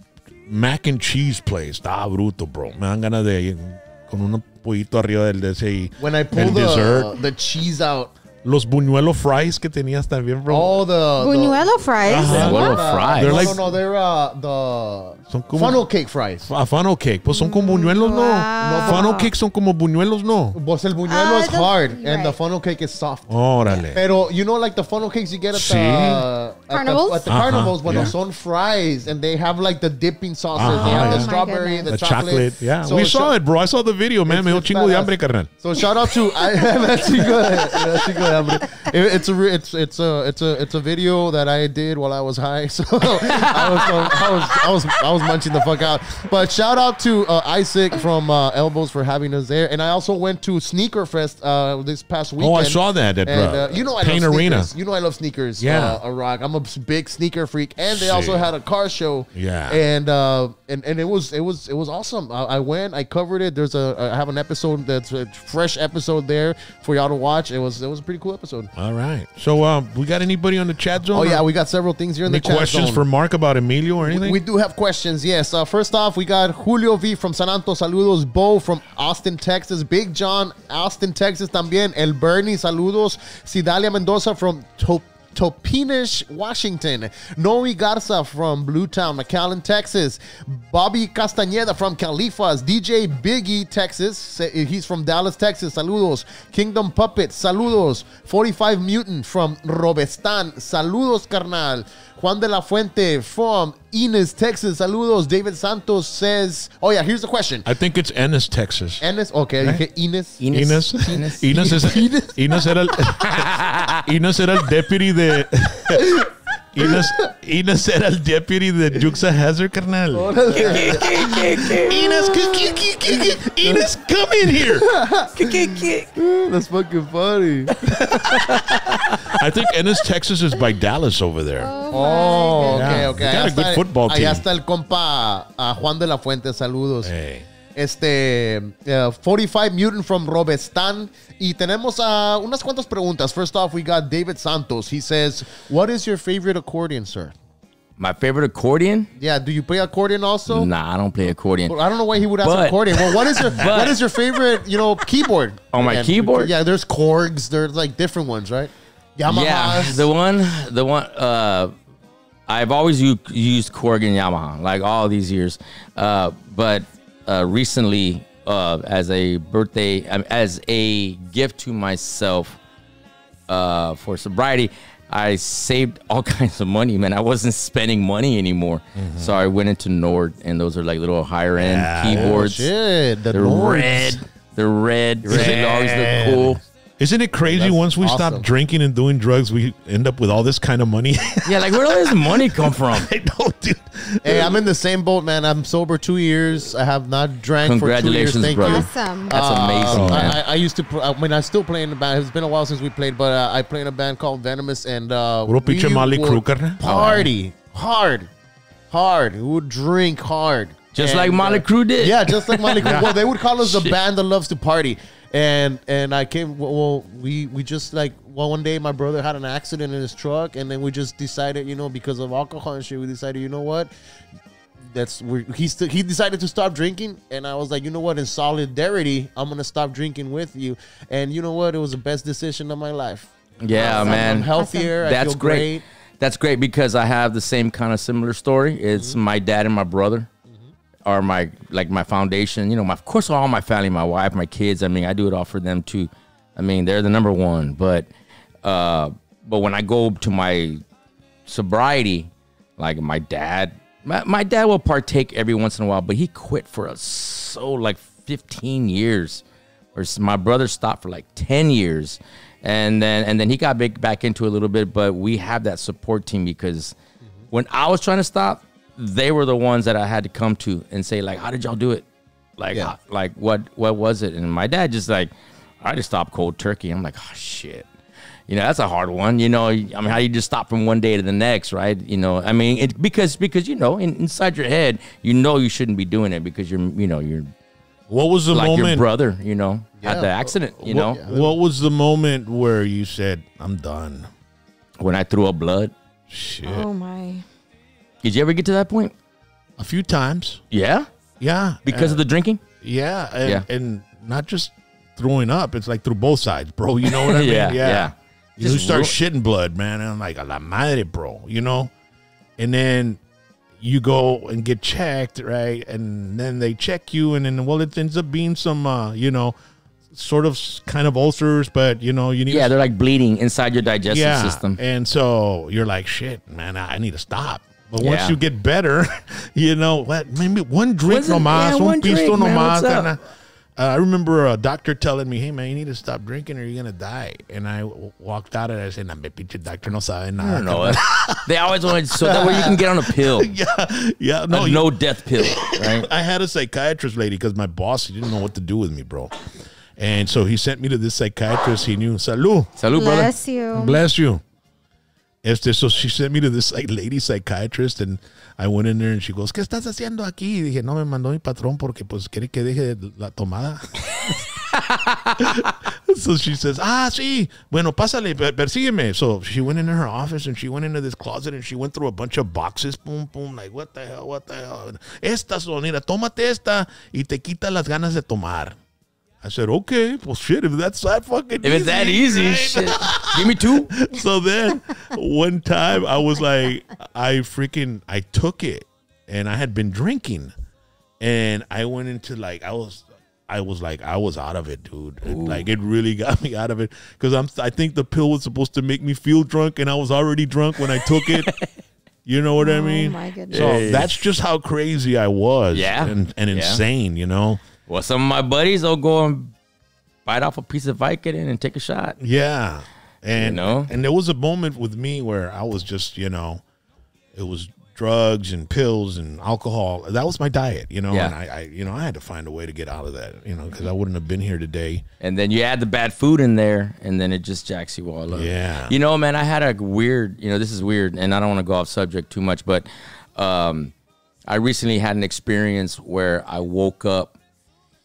mac and cheese place. Estaba bruto, bro. Me dan ganas de ir con un pollito arriba del de ese y When I el pull the dessert. the cheese out, Los buñuelo fries que tenías también, bro. all the, the Buñuelo fries. Ajá. Buñuelo uh, fries. They're no, like- no, no, they're uh, the Son como- funnel cake fries. A funnel cake. Pues son como buñuelos, no. Wow. Funnel cake son como buñuelos, no. Pues el buñuelo Ah, is the- hard, and the right. funnel cake is soft. Órale. Pero you know, like the funnel cakes you get at Sí. the at Carnivals? the, at the Uh-huh, carnivals, but yeah. son fries, and they have like the dipping sauces. Uh-huh, they have yeah. the Oh, my strawberry, goodness. the, The chocolate. Yeah. So we saw sh- it, bro. I saw the video, man. It's- Me dio it's chingo de badass. hambre, carnal. So shout out to I me chingo de- me chingo de hambre. It- It's a re- it's it's a it's a it's a video that I did while I was high. So I was um, I was I was I was munching the fuck out. But shout out to uh, Isaac from uh, Elbows for having us there. And I also went to Sneaker Fest uh, this past weekend. Oh, I saw that at And, uh, uh, you know I Paint love Arena. sneakers. You know I love sneakers. Yeah. uh, a rock. I'm a big sneaker freak. And they also Sí. had a car show. Yeah. And uh, and and it was it was it was awesome. I, I went. I covered it. There's a I have an episode that's a fresh episode there for y'all to watch. It was it was a pretty cool episode. All right. So, um, we got anybody on the chat zone? Oh yeah, or we got several things here in any the chat questions zone. for Mark about Emilio or anything? We do have questions, yes. Uh, first off, we got Julio V from San Antonio, saludos. Bo from Austin, Texas. Big John, Austin, Texas también. El Bernie, saludos. Sidalia Mendoza from Top. Topinish, Washington. Noe Garza from Bluetown, McAllen, Texas. Bobby Castañeda from Califas. D J Biggie, Texas. Sa- He's from Dallas, Texas. Saludos. Kingdom Puppet. Saludos. forty-five Mutant from Robestan. Saludos, carnal. Juan de la Fuente from Enos, Texas. Saludos. David Santos says, oh yeah, here's the question. I think it's Ennis, Texas. Enes, okay, Right? dije Enos. Enos. Enos es Enos era el Enos era el deputy de Enos, Enos era el deputy de Juxa Hazard, carnal. Enos, Enos, come in here. That's fucking funny. I think Ennis, Texas is by Dallas over there. Oh, Yeah. okay, okay. They got a Allá good está- football team. Allá está el compa uh, Juan de la Fuente. Saludos. Hey. Este, uh, forty-five Mutant from Robestan. Y tenemos uh, unas cuantas preguntas. First off, we got David Santos. He says, what is your favorite accordion, sir? My favorite accordion? Yeah, do you play accordion also? Nah, I don't play accordion. Well, I don't know why he would ask But- accordion. Well, what is your but- what is your favorite, you know, keyboard? On my And- keyboard? Yeah, there's Korgs. There's like different ones, right? Yamahas. Yeah, the one, the one. Uh, I've always u- used Korg and Yamaha, like all these years. Uh, but uh, recently, uh, as a birthday, um, as a gift to myself uh, for sobriety, I saved all kinds of money, man. I wasn't spending money anymore. Mm-hmm. So I went into Nord, and those are like little higher end Yeah. keyboards. Oh, shit. The They're Nords. red. They're red. So they always look cool. Isn't it crazy? That's Once we awesome. stop drinking and doing drugs, we end up with all this kind of money. Yeah, like where does this money come from? I know, dude. Hey, I'm in the same boat, man. I'm sober two years. I have not drank for two years. Congratulations, Thank brother. you. Awesome. That's Uh, amazing, man. I, I used to. pl- I mean, I still play in the band. It's been a while since we played, but uh, I play in a band called Venomous, and uh, Puro pinche Molly would Crew, carnal. party hard, hard. We would drink hard, Just And, like Molly uh, Crew did. Yeah, just like Molly Crew. Well, they would call us the Shit. band that loves to party, and and I came. Well, well, we we just like. Well, one day my brother had an accident in his truck, and then we just decided, you know, because of alcohol and shit, we decided, you know what, that's we he st- he decided to stop drinking, and I was like, you know what, in solidarity, I'm gonna stop drinking with you, and you know what, it was the best decision of my life. Yeah, I'm, man. I'm healthier. I That's feel great. great. That's great because I have the same kind of similar story. It's Mm-hmm. my dad and my brother are my like my foundation. You know, my, of course, all my family, my wife, my kids. I mean, I do it all for them too. I mean, they're the number one. But uh, but when I go to my sobriety, like my dad, my, my dad will partake every once in a while, but he quit for a so like fifteen years. Or s- my brother stopped for like ten years. And then and then he got big, back into it a little bit, but we have that support team because when I was trying to stop, they were the ones that I had to come to and say like, "How did y'all do it? Like, Yeah. how- like what what was it?" And my dad just like, "I just stopped cold turkey." I'm like, "Oh shit." You know, that's a hard one. You know, I mean, how you just stop from one day to the next, right? You know, I mean, it, because because you know, in, inside your head, you know you shouldn't be doing it because you're you know you're What was the like your moment? brother, you know, Yeah. had the accident. You what, know, what was the moment where you said, "I'm done"? when I threw up blood. Shit. Oh my. Did you ever get to that point? A few times. Yeah, Yeah. because uh, of the drinking. yeah, and, Yeah. and not just throwing up. It's like through both sides, bro. You know what I mean? Yeah, yeah. You Just start ru- shitting blood, man. And I'm like, a la madre, bro. You know? And then you go and get checked, right? And then they check you, and then, well, it ends up being some, uh, you know, sort of s- kind of ulcers, but, you know, you need Yeah, to they're like bleeding inside your digestive yeah. system. And so you're like, shit, man, I I need to stop. But once Yeah. you get better, you know, what, maybe one drink Wasn't- nomás, yeah, un one drink, pisto man, nomás. what's up? kinda. Uh, I remember a doctor telling me, hey, man, you need to stop drinking or you're going to die. And I w- walked out and I said, nah, me pinche doctor no sabe I nada. don't know. They always wanted so that way you can get on a pill, yeah, yeah. No, a you- no death pill, right? I had a psychiatrist lady because my boss, he didn't know what to do with me, bro. And so he sent me to this psychiatrist. He knew, salud. Salud, brother. Bless you. Bless you. Este, so she sent me to this like lady psychiatrist and I went in there and she goes, ¿qué estás haciendo aquí? Y dije, no, me mandó mi patrón porque pues quiere que deje la tomada. So she says, ah, sí, bueno, pásale, per- persígueme. So she went into her office and she went into this closet and she went through a bunch of boxes, boom, boom, like, what the hell, what the hell. Esta sonera, tómate esta y te quita las ganas de tomar. I said, okay, well, shit, if that's that fucking If it's that easy, right? shit. Give me two. So then one time I was like, I freaking, I took it and I had been drinking and I went into like, I was, I was like, I was out of it, dude. It- like it really got me out of it. Cause I'm, I think the pill was supposed to make me feel drunk and I was already drunk when I took it. You know what I Oh mean? my goodness. So Hey. that's just how crazy I was. Yeah. And, and Yeah. insane, you know? Well, some of my buddies will go and bite off a piece of Vicodin and take a shot. Yeah. And You know? and there was a moment with me where I was just, you know, it was drugs and pills and alcohol. That was my diet, you know, Yeah. and I, I you know, I had to find a way to get out of that, you know, because I wouldn't have been here today. And then you add the bad food in there, and then it just jacks you all up. Yeah. You know, man, I had a weird, you know, this is weird, and I don't want to go off subject too much, but um, I recently had an experience where I woke up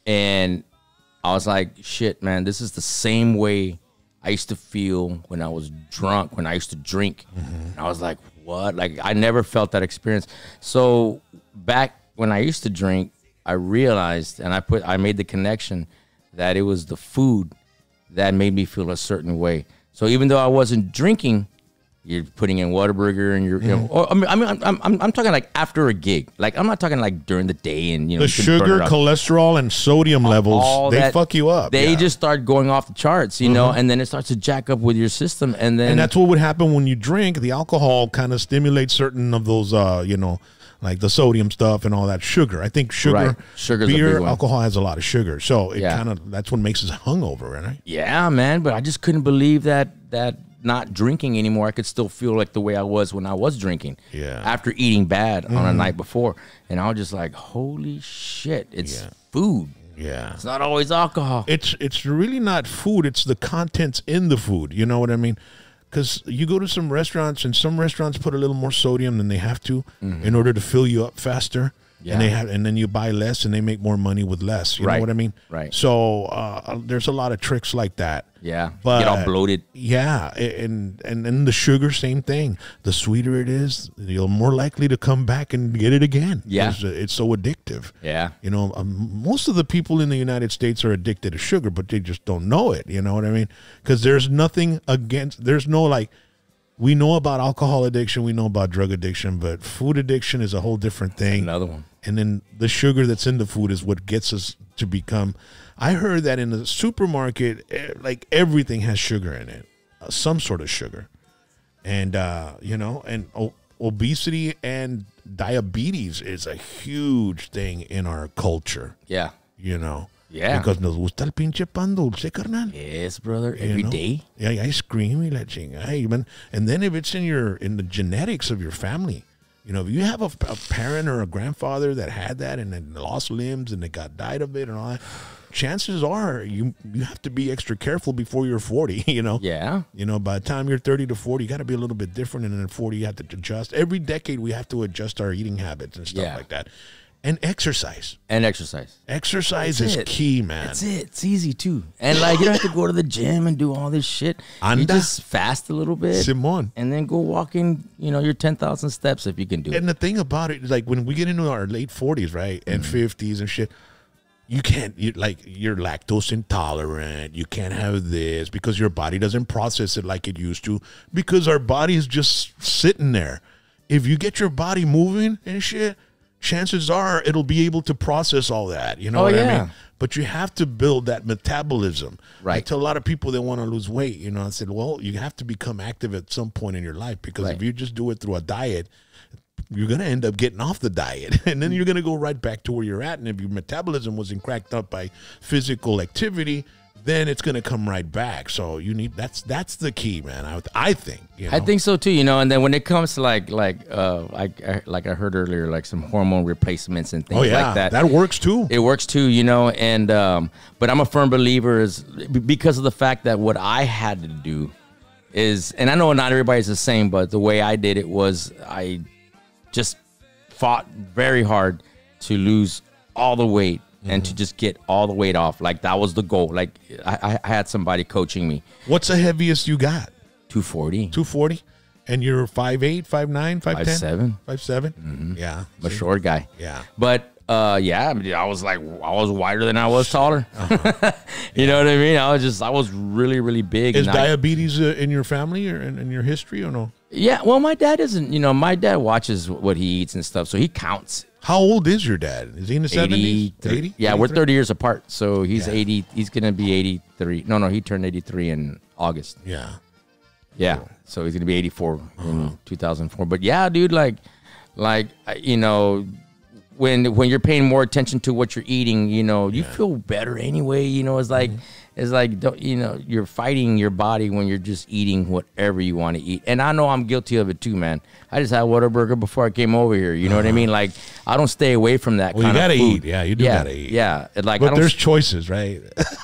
And I was like, shit, man, this is the same way I used to feel when I was drunk, when I used to drink. Mm-hmm. And I was like, what? Like, I never felt that experience. So back when I used to drink, I realized, and I put, I made the connection that it was the food that made me feel a certain way. So even though I wasn't drinking, you're putting in Whataburger and you're, mm. you know, or, I mean, I mean, I'm, I'm, I'm talking like after a gig. Like, I'm not talking like during the day and, you know, the sugar, cholesterol, and sodium levels, all they that, fuck you up. They yeah. just start going off the charts, you mm-hmm. know, and then it starts to jack up with your system. And then, and that's what would happen when you drink. The alcohol kind of stimulates certain of those, uh, you know, like the sodium stuff and all that sugar. I think sugar, right. Sugar's beer, a big one. alcohol has a lot of sugar. So it yeah. kind of, that's what makes us hungover, right? Yeah, man. But I just couldn't believe that, that not drinking anymore, I could still feel like the way I was when I was drinking. Yeah. After eating bad mm-hmm. on a night before. And I was just like, holy shit, it's yeah. food. Yeah. It's not always alcohol. It's, it's really not food. It's the contents in the food. You know what I mean? Because you go to some restaurants, and some restaurants put a little more sodium than they have to mm-hmm. in order to fill you up faster. Yeah. And they have, and then you buy less, and they make more money with less. You right. know what I mean? Right. So uh, there's a lot of tricks like that. Yeah. But get all bloated. Yeah, and and and the sugar, same thing. The sweeter it is, you're more likely to come back and get it again. Yeah. It's, it's so addictive. Yeah. You know, um, most of the people in the United States are addicted to sugar, but they just don't know it. You know what I mean? Because there's nothing against. There's no like. We know about alcohol addiction, we know about drug addiction, but food addiction is a whole different thing. Another one. And then the sugar that's in the food is what gets us to become. I heard that in the supermarket, like everything has sugar in it, uh, some sort of sugar. And, uh, you know, and o- obesity and diabetes is a huge thing in our culture. Yeah. You know. Yeah. Because nos gusta el pinche pan dulce, carnal. Yes, brother. Every you know? day. Yeah, ice cream y la chingada, man. And then if it's in your in the genetics of your family, you know, if you have a, a parent or a grandfather that had that and then lost limbs and they got died of it and all that, chances are you you have to be extra careful before you're forty, you know? Yeah. You know, by the time you're thirty to forty, you got to be a little bit different. And then at forty, you have to adjust. Every decade, we have to adjust our eating habits and stuff yeah. like that. And exercise. And exercise. Exercise That's is it. key, man. That's it. It's easy, too. And, like, you don't have to go to the gym and do all this shit. Anda. You just fast a little bit. Simon. And then go walking, you know, your ten thousand steps if you can do it. And the thing about it is, like, when we get into our late forties, right, and mm-hmm. fifties and shit, you can't, you like, you're lactose intolerant. You can't have this because your body doesn't process it like it used to because our body is just sitting there. If you get your body moving and shit, chances are it'll be able to process all that. You know oh, what yeah. I mean? But you have to build that metabolism. Right. I tell a lot of people that want to lose weight, you know, I said, well, you have to become active at some point in your life because right. if you just do it through a diet, you're going to end up getting off the diet. And then you're going to go right back to where you're at. And if your metabolism wasn't cracked up by physical activity, then it's going to come right back. So you need, that's that's the key, man. I, I think. You know? I think so too, you know. And then when it comes to like like uh like like I heard earlier, like some hormone replacements and things oh, yeah. like that. That works too. It works too, you know. And um, but I'm a firm believer is because of the fact that what I had to do is, and I know not everybody's the same, but the way I did it was I just fought very hard to lose all the weight. And to just get all the weight off. Like, that was the goal. Like, I, I had somebody coaching me. What's the heaviest you got? two forty. two forty? And you're five eight, five nine, five ten? five seven. five seven? Mm-hmm. Yeah. I'm a short guy. Yeah. But, uh, yeah, I, mean, I was like, I was wider than I was taller. Uh-huh. you yeah. know what I mean? I was just, I was really, really big. Is and diabetes uh, in your family or in, in your history or no? Yeah. Well, my dad isn't, you know, my dad watches what he eats and stuff. So he counts. How old is your dad? Is he in the seventies? eighty? Yeah, we're thirty years apart. So he's yeah. eighty. He's going to be eighty-three. No, no, he turned eighty-three in August. Yeah. Yeah. Cool. So he's going to be eighty-four uh-huh. in two thousand four. But yeah, dude, like, like, you know, when when you're paying more attention to what you're eating, you know, you yeah. feel better anyway. You know, it's like, mm-hmm. it's like, don't, you know, you're fighting your body when you're just eating whatever you want to eat. And I know I'm guilty of it too, man. I just had Whataburger before I came over here. You know uh-huh. what I mean? Like, I don't stay away from that well, kind you gotta of food. eat. Yeah, you do yeah, gotta eat. Yeah. Like, but I don't, there's choices, right?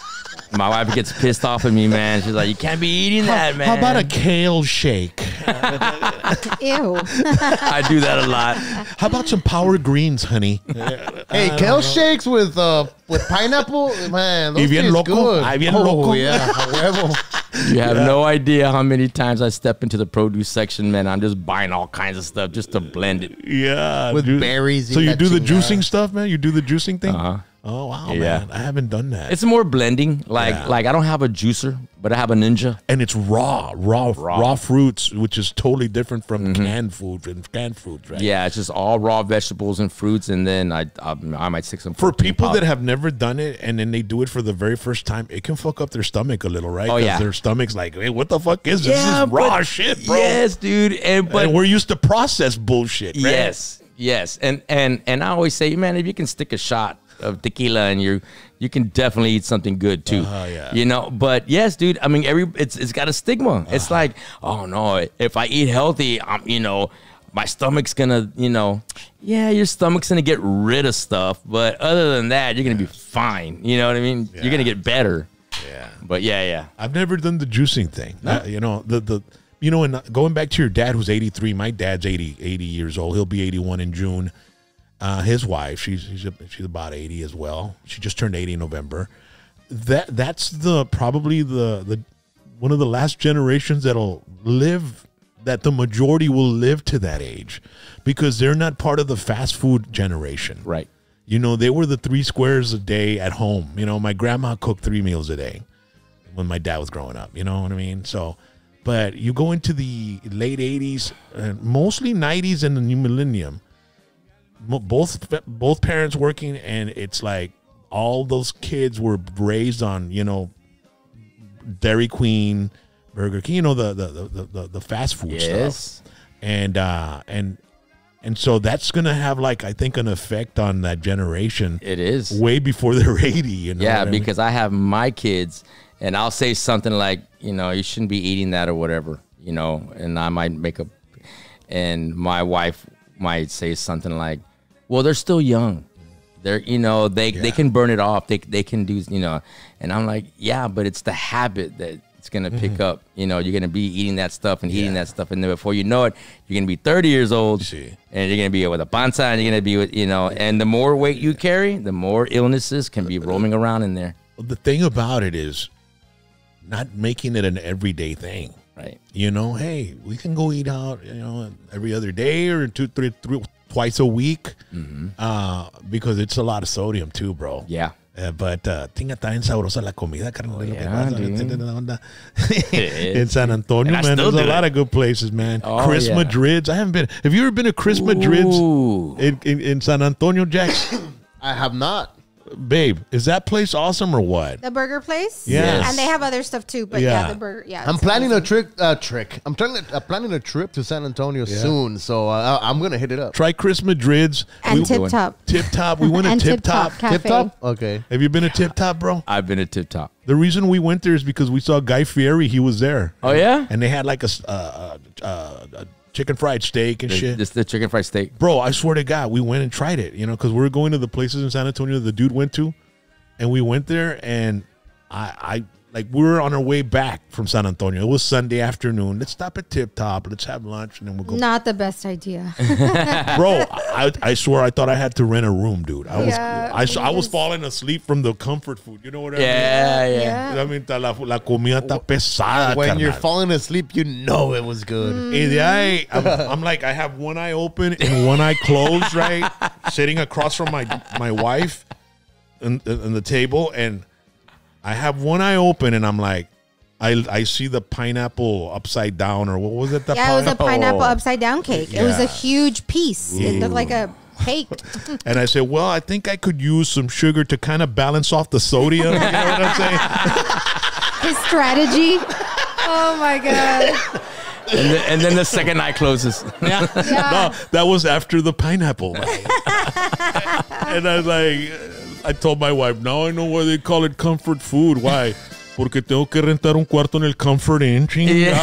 My wife gets pissed off at me, man. She's like, you can't be eating that, man. How about a kale shake? Ew. I do that a lot. How about some Power Greens, honey? Hey, I kale don't know. shakes with uh with pineapple, man. Those Y bien taste loco. good. Ay, bien oh, loco. yeah, a huevo. You have no idea how many times I step into the produce section, man. I'm just buying all kinds of stuff just to blend it. Yeah, With dude. berries So in you that do the chingada. juicing stuff, man. You do the juicing thing. Uh-huh. Oh wow, Yeah. man! I haven't done that. It's more blending. Like Yeah. like I don't have a juicer, but I have a Ninja. and it's raw, raw, raw, Raw. fruits, which is totally different from canned food and canned foods, right? Yeah, it's just all raw vegetables and fruits, and then I I, I might stick some For protein people powder. that have never done it and then they do it for the very first time, it can fuck up their stomach a little, right? Oh, 'Cause yeah. their stomach's like, hey, what the fuck is this? Yeah, this is raw but- shit, bro. Yes, dude. And but and we're used to processed bullshit, right? yes, yes, and and and I always say, man, if you can stick a shot of tequila and you you can definitely eat something good too. Uh-huh, yeah. You know, but yes, dude. I mean, every it's it's got a stigma. It's Uh-huh. like, oh no, if I eat healthy, I'm you know. My stomach's gonna, you know, yeah, your stomach's gonna get rid of stuff, but other than that, you're gonna be fine. You know what I mean? You're gonna get better. Yeah. But yeah, yeah. I've never done the juicing thing. Uh, you know, the the you know, and going back to your dad who's eighty-three, my dad's eighty, eighty years old. He'll be eighty-one in June. Uh, his wife, she's she's, she's about eighty as well. She just turned eighty in November. That that's the probably the the one of the last generations that'll live, that the majority will live to that age, because they're not part of the fast food generation. Right. You know, they were the three squares a day at home. You know, my grandma cooked three meals a day when my dad was growing up. You know what I mean? So, but you go into the late eighties, uh, mostly nineties and the new millennium, mo- both both parents working, and it's like all those kids were raised on, you know, Dairy Queen, Burger King, you know, the the the, the, the fast food Yes. stuff. And uh and and so that's gonna have, like, I think, an effect on that generation It is. way before they're eighty. You know Yeah, what I mean? because I have my kids, and I'll say something like, you know, you shouldn't be eating that or whatever, you know, and I might make a, and my wife might say something like, well, they're still young. They're, you know, they, they Yeah. can burn it off. They, they can do, you know, and I'm like, yeah, but it's the habit that it's going to pick up. You know, you're going to be eating that stuff and eating Mm-hmm. Yeah. that stuff. And then before you know it, you're going to be thirty years old. See. And you're going to be with a panza, and you're going to be with, you know, and the more weight you carry, the more illnesses can be roaming around in there. The thing about it is not making it an everyday thing. Right. You know, hey, we can go eat out, you know, every other day or two, three, three twice a week, uh, because it's a lot of sodium too, bro. Yeah. Uh, but uh, tinga tan sabrosa la comida, carnal. lo que yeah, pasa, dude. ¿entiendes la onda? It In is. San Antonio, And I man, still there's a do lot it. of good places, man. Oh, Chris yeah. Madrid's. I haven't been. Have you ever been to Chris Madrid's Ooh. in, in, in San Antonio, Jax? I have not. Babe, is that place awesome or what? The burger place? Yes. And they have other stuff too, but yeah, Yeah. the burger, yeah. I'm it's planning a amazing. trick. Uh, trick. I'm trying to uh, planning a trip to San Antonio soon, so uh, I'm gonna hit it up. Try Chris Madrid's. And We- Tip Top. Tip Top. We went to And Tip Top. Cafe. Tip top. Okay. Have you been to Tip Top, bro? I've been at Tip Top. The reason we went there is because we saw Guy Fieri. He was there. Oh, yeah? And they had like a, s- uh, uh, uh, a chicken fried steak and shit. This the chicken fried steak. Bro, I swear to God, we went and tried it, you know, because we were going to the places in San Antonio the dude went to. And we went there, and I, I like, we were on our way back from San Antonio. It was Sunday afternoon. Let's stop at Tip Top. Let's have lunch, and then we'll go. Not the best idea. Bro, I, I swear I thought I had to rent a room, dude. I was Yeah, I, s- I was yes. falling asleep from the comfort food. You know what I Yeah, mean? yeah. Yeah. I mean, ta- la, la comida está pesada. When you're carnal. falling asleep, you know it was good. Mm. Y de ahí, I'm, I'm like, I have one eye open and one eye closed, right? Sitting across from my my wife in, in the table, and I have one eye open, and I'm like, I I see the pineapple upside down, or what was it? The Yeah, it was a pineapple? pineapple upside down cake. It was a Yeah. huge piece. It looked like a cake. And I said, well, I think I could use some sugar to kind of balance off the sodium. You know what I'm saying? His strategy. Oh my god. And, then, and then the second eye closes. Yeah. No, that was after the pineapple. And I was like, I told my wife, now I know why they call it comfort food. Why? Porque tengo que rentar un cuarto en el Comfort Inn. Chinga.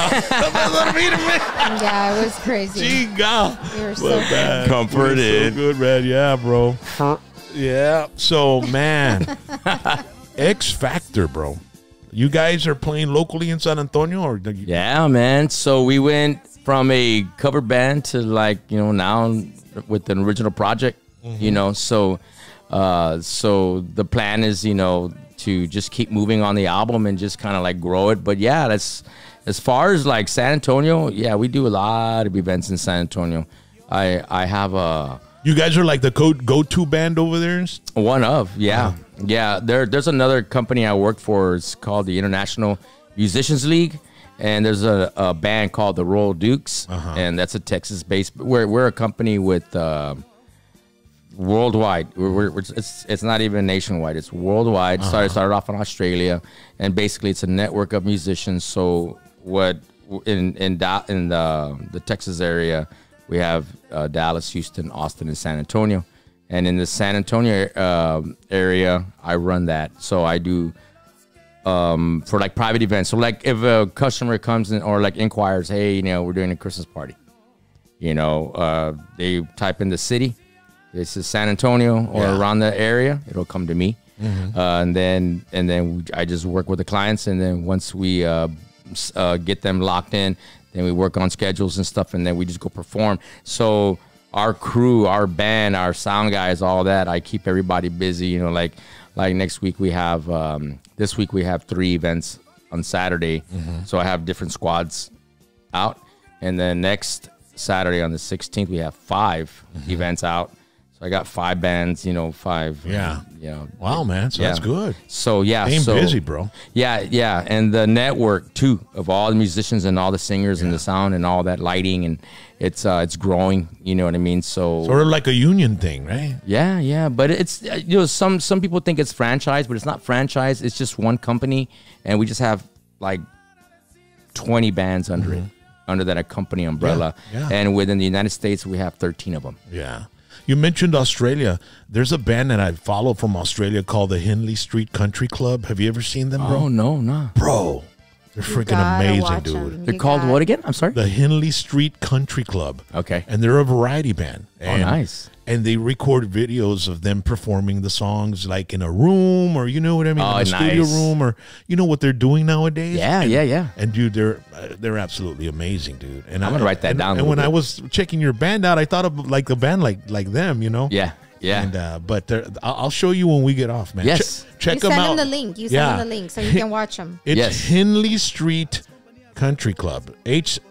Yeah, it was crazy. Chinga. We were so Well, man, Comfort we were Inn. So good, man. Yeah, bro. Yeah. So, man, X Factor, bro. You guys are playing locally in San Antonio, or do you- Yeah, man. So we went from a cover band to, like, you know, now with an original project, you know. So Uh, so the plan is, you know, to just keep moving on the album and just kind of like grow it. But yeah, that's as far as like San Antonio. Yeah, we do a lot of events in San Antonio. I I have a You guys are like the go go to band over there. one of yeah yeah. There there's another company I work for. It's called the International Musicians League, and there's a, a band called the Royal Dukes, Uh-huh. and that's a Texas based. We're we're a company with. Uh, worldwide. We're, we're, it's it's not even nationwide. It's worldwide. Uh-huh. Started started off in Australia, and basically it's a network of musicians. So what in in da, in the the Texas area, we have uh, Dallas, Houston, Austin, and San Antonio. And in the San Antonio uh, area, I run that. So I do um, for like private events. So like if a customer comes in or like inquires, hey, you know, we're doing a Christmas party. You know, uh, they type in the city. This is San Antonio or Yeah. around the area. It'll come to me, Mm-hmm. uh, and then and then I just work with the clients. And then once we uh, s- uh, get them locked in, then we work on schedules and stuff, and then we just go perform. So our crew, our band, our sound guys, all that, I keep everybody busy. You know, like like next week we have um, this week we have three events on Saturday. Mm-hmm. So I have different squads out, and then next Saturday on the sixteenth we have five Mm-hmm. events out. So I got five bands, you know, five. Yeah. You know. Wow, man. So Yeah. that's good. So yeah, Ain't so busy, bro. Yeah, yeah, and the network too of all the musicians and all the singers and the sound and all that lighting, and it's uh, it's growing. You know what I mean? So Sort of like a union thing, right? yeah, yeah, but it's uh, you know some some people think it's franchise, but it's not franchise. It's just one company, and we just have like twenty bands under it, under that company umbrella. Mm-hmm. Yeah, yeah. And within the United States, we have thirteen of them. Yeah. You mentioned Australia. There's a band that I follow from Australia called the Hindley Street Country Club. Have you ever seen them, bro? Oh no, no, Bro, they're You freaking gotta amazing, watch dude. 'em. they're You called got- what again? I'm sorry. The Hindley Street Country Club. Okay. And they're a variety band. Oh, And, nice. And they record videos of them performing the songs like in a room, or you know what I mean, Oh, in a studio nice. room, or you know what they're doing nowadays. Yeah, and, yeah, yeah. And dude, they're uh, they're absolutely amazing, dude. And I'm I- gonna write that and, down a And when little I bit. was checking your band out, I thought of like a band like like them, you know. Yeah, yeah. And uh, but they're- I'll I'll show you when we get off, man. Yes. Ch- check You them send out. them the link. You send Yeah. them the link so you can watch them. It's Yes. Hindley Street Country Club, H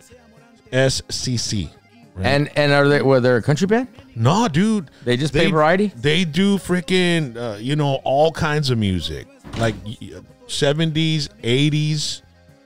S C C. And and are they were they a country band? No, dude. They just play variety? They do freaking, uh, you know, all kinds of music, like y- seventies, eighties,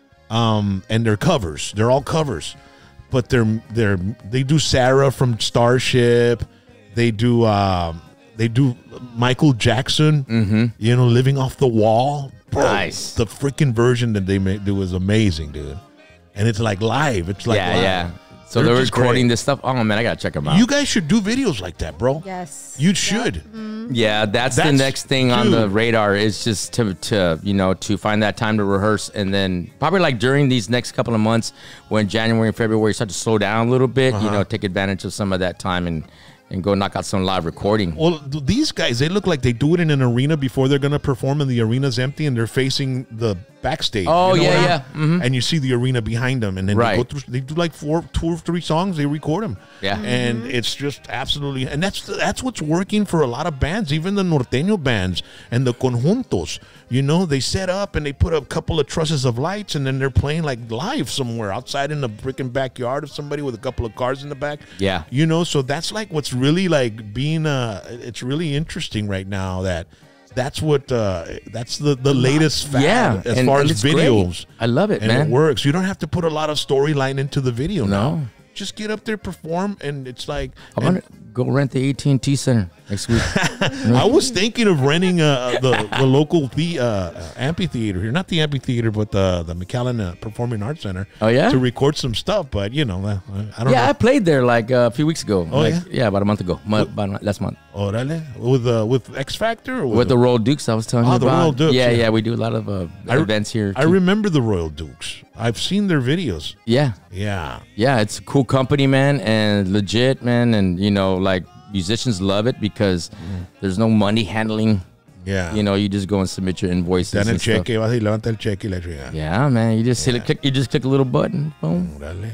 um, and they're covers. They're all covers, but they're they're they do Sarah from Starship. They do um, they do Michael Jackson. Mm-hmm. You know, Living Off the Wall. Bro, Nice. The freaking version that they make do is amazing, dude. And it's like live. It's like yeah, live. yeah. So They're they're just recording great. this stuff. Oh man, I gotta check them out. You guys should do videos like that, bro. Yes. You should. yeah, that's, the That's- next thing on the dude. radar is just to to you know to find that time to rehearse, and then probably like during these next couple of months when January and February start to slow down a little bit, Uh-huh. you know, take advantage of some of that time and and go knock out some live recording. Well, th- these guys, they look like they do it in an arena before they're going to perform, and the arena's empty, and they're facing the backstage. Oh, you know yeah, what I yeah. mean? And you see the arena behind them, and then they Right. go through. They do like four, two or three songs. They record them. Yeah. and it's just absolutely, and that's that's what's working for a lot of bands, even the norteño bands and the conjuntos. You know, they set up and they put a couple of trusses of lights, and then they're playing like live somewhere outside in the freaking backyard of somebody with a couple of cars in the back. Yeah. You know, so that's like what's really like being uh it's really interesting right now that that's what uh that's the the latest fad Yeah, as and- far and as it's great. videos. I love it, and man. it works. You don't have to put a lot of storyline into the video No. now. Just get up there, perform, and it's like I'm and gonna go rent the A T and T Center next week. I was thinking of renting uh, the the local the uh, amphitheater here, not the amphitheater, but the the McAllen uh, Performing Arts Center. Oh, yeah? to record some stuff. But you know, uh, I don't yeah, I know. played there like uh, a few weeks ago. Oh, like, yeah? about a month ago, Mo- about last month. Orale. with uh, with X Factor or With the Royal Dukes, I was telling Oh, you the about. Royal Dukes, yeah, yeah. yeah, we do a lot of uh, I re- events here. I too. remember the Royal Dukes. I've seen their videos. Yeah, Yeah. yeah, it's a cool company, man, and legit, man, and you know, like musicians love it because there's no money handling. Yeah. You know, you just go and submit your invoices. Dan el and stuff. cheque, vas y levanta el cheque y la chingada. Yeah, man, you just hit a Yeah. click, you just click a little button, boom. Órale.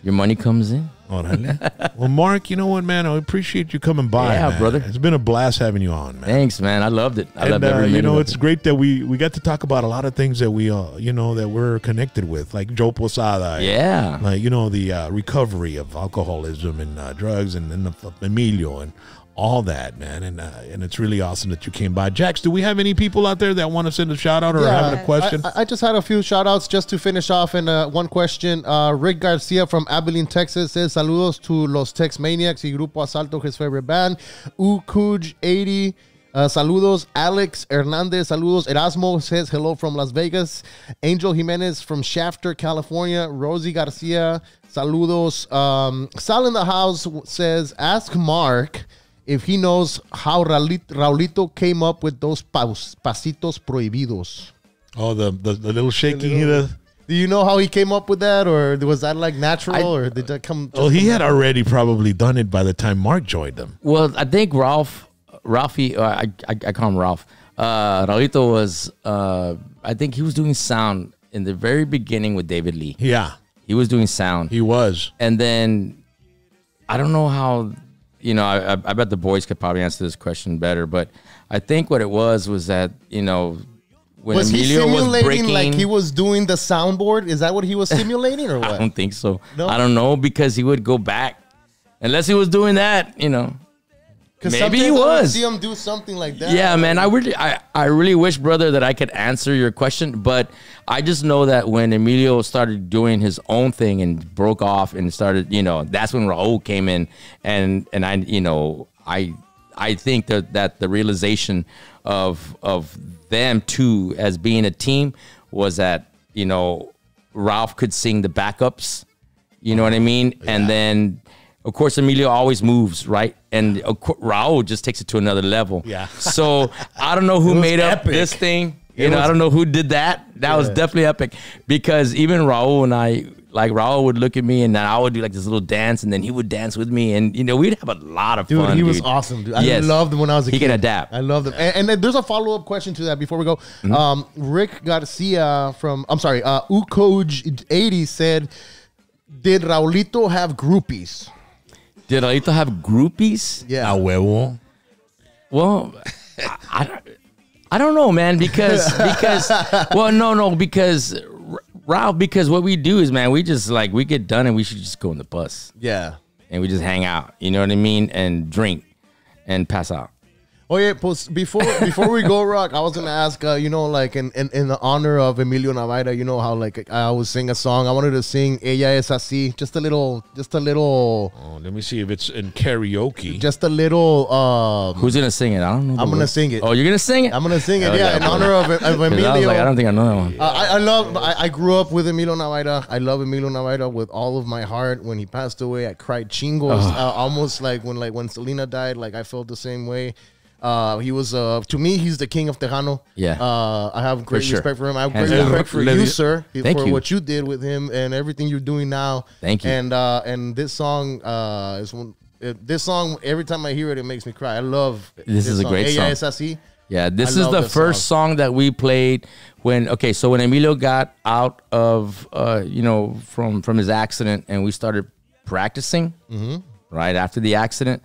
your money comes in. Órale. Well, Mark, you know what, man? I appreciate you coming by. Yeah, man. brother. It's been a blast having you on, man. Thanks, man. I loved it. I And loved uh, every minute you know, of it's it. great that we we got to talk about a lot of things that we, uh, you know, that we're connected with, like Joe Posada. Yeah. Like, you know, the uh, recovery of alcoholism and uh, drugs and, and uh, Emilio and all that, man. And uh, and it's really awesome that you came by. Jax, do we have any people out there that want to send a shout out or Yeah. have a question? I, I just had a few shout outs just to finish off. And uh, one question. Uh, Rick Garcia from Abilene, Texas says, Saludos to Los Tex Maniacs y Grupo Asalto, his favorite band. U Kuj eighty. Uh, saludos. Alex Hernandez. Saludos. Erasmo says hello from Las Vegas. Angel Jimenez from Shafter, California. Rosie Garcia. Saludos. Um, Sal in the house says, ask Mark if he knows how Raulito, Raulito came up with those paus, pasitos prohibidos. Oh, the, the, the little shaking. The, Do you know how he came up with that, or was that like natural, I- or did that come? oh, he had already probably done it by the time Mark joined them. Well, I think Ralph, Ralphie, uh, I, I I call him Ralph. Uh, Raulito was, uh, I think he was doing sound in the very beginning with David Lee. Yeah, He was doing sound, he was. and then I don't know how. You know, I, I bet the boys could probably answer this question better, but I think what it was was that, you know, when Was he Emilio was simulating breaking, like he was doing the soundboard? Is that what he was simulating, or I what? don't think so. No? I don't know, because he would go back unless he was doing that, you know. 'Cause Maybe he sometimes I would was. see him do something like that. Yeah, man. I really, I, I really wish, brother, that I could answer your question, but I just know that when Emilio started doing his own thing and broke off and started, you know, that's when Raul came in, and and I, you know, I I think that that the realization of of them two as being a team was that, you know, Ralph could sing the backups, you know what I mean, and then. Of course, Emilio always moves, right? And of course, Raul just takes it to another level. Yeah. So I don't know who was made up epic. this thing. You It know, was- I don't know who did that. That was definitely epic, because even Raul and I, like Raul would look at me and then I would do like this little dance, and then he would dance with me, and you know, we'd have a lot of Dude, fun. he was awesome, dude. I Yes. loved him when I was a He kid. can adapt. I loved him. And, and then there's a follow up question to that before we go. Mm-hmm. Um, Rick Garcia from, I'm sorry, uh, Ukoj eighty said, did Raulito have groupies? Did Raulito have groupies? Yeah. A huevo. Well, I, I, don't- I don't know, man, because because well, no, no, because R- Ralph, because what we do is, man, we just like we get done and we should just go in the bus Yeah. and we just hang out, you know what I mean, and drink and pass out. Oh yeah, pues before before we go, Rock, I was gonna ask, uh, you know, like in, in in the honor of Emilio Navaira, you know how like I always sing a song. I wanted to sing "Ella es así," just a little, just a little, Oh, let me see if it's in karaoke. just a little. Um, Who's gonna sing it? I don't know. the I'm gonna words. sing it. Oh, you're gonna sing it? I'm gonna sing it, Okay, yeah, in okay. honor of, of 'Cause Emilio. I was like, I don't think I know that one. Uh, I, I love. I, I grew up with Emilio Navaira. I love Emilio Navaira with all of my heart. When he passed away, I cried chingos. Uh, almost like when like when Selena died. Like I felt the same way. Uh, he was uh, to me, he's the king of Tejano. Yeah. Uh, I have great sure. respect for him. I have Hands great down. respect for Let you, me- sir, Thank for you. what you did with him and everything you're doing now. Thank you. And uh, and this song uh, is one. It, this song, every time I hear it, it makes me cry. I love This is a song. great Ella song. es así. Yeah, this I is love the this first song. that we played when okay, so when Emilio got out of uh, you know, from from his accident and we started practicing right after the accident,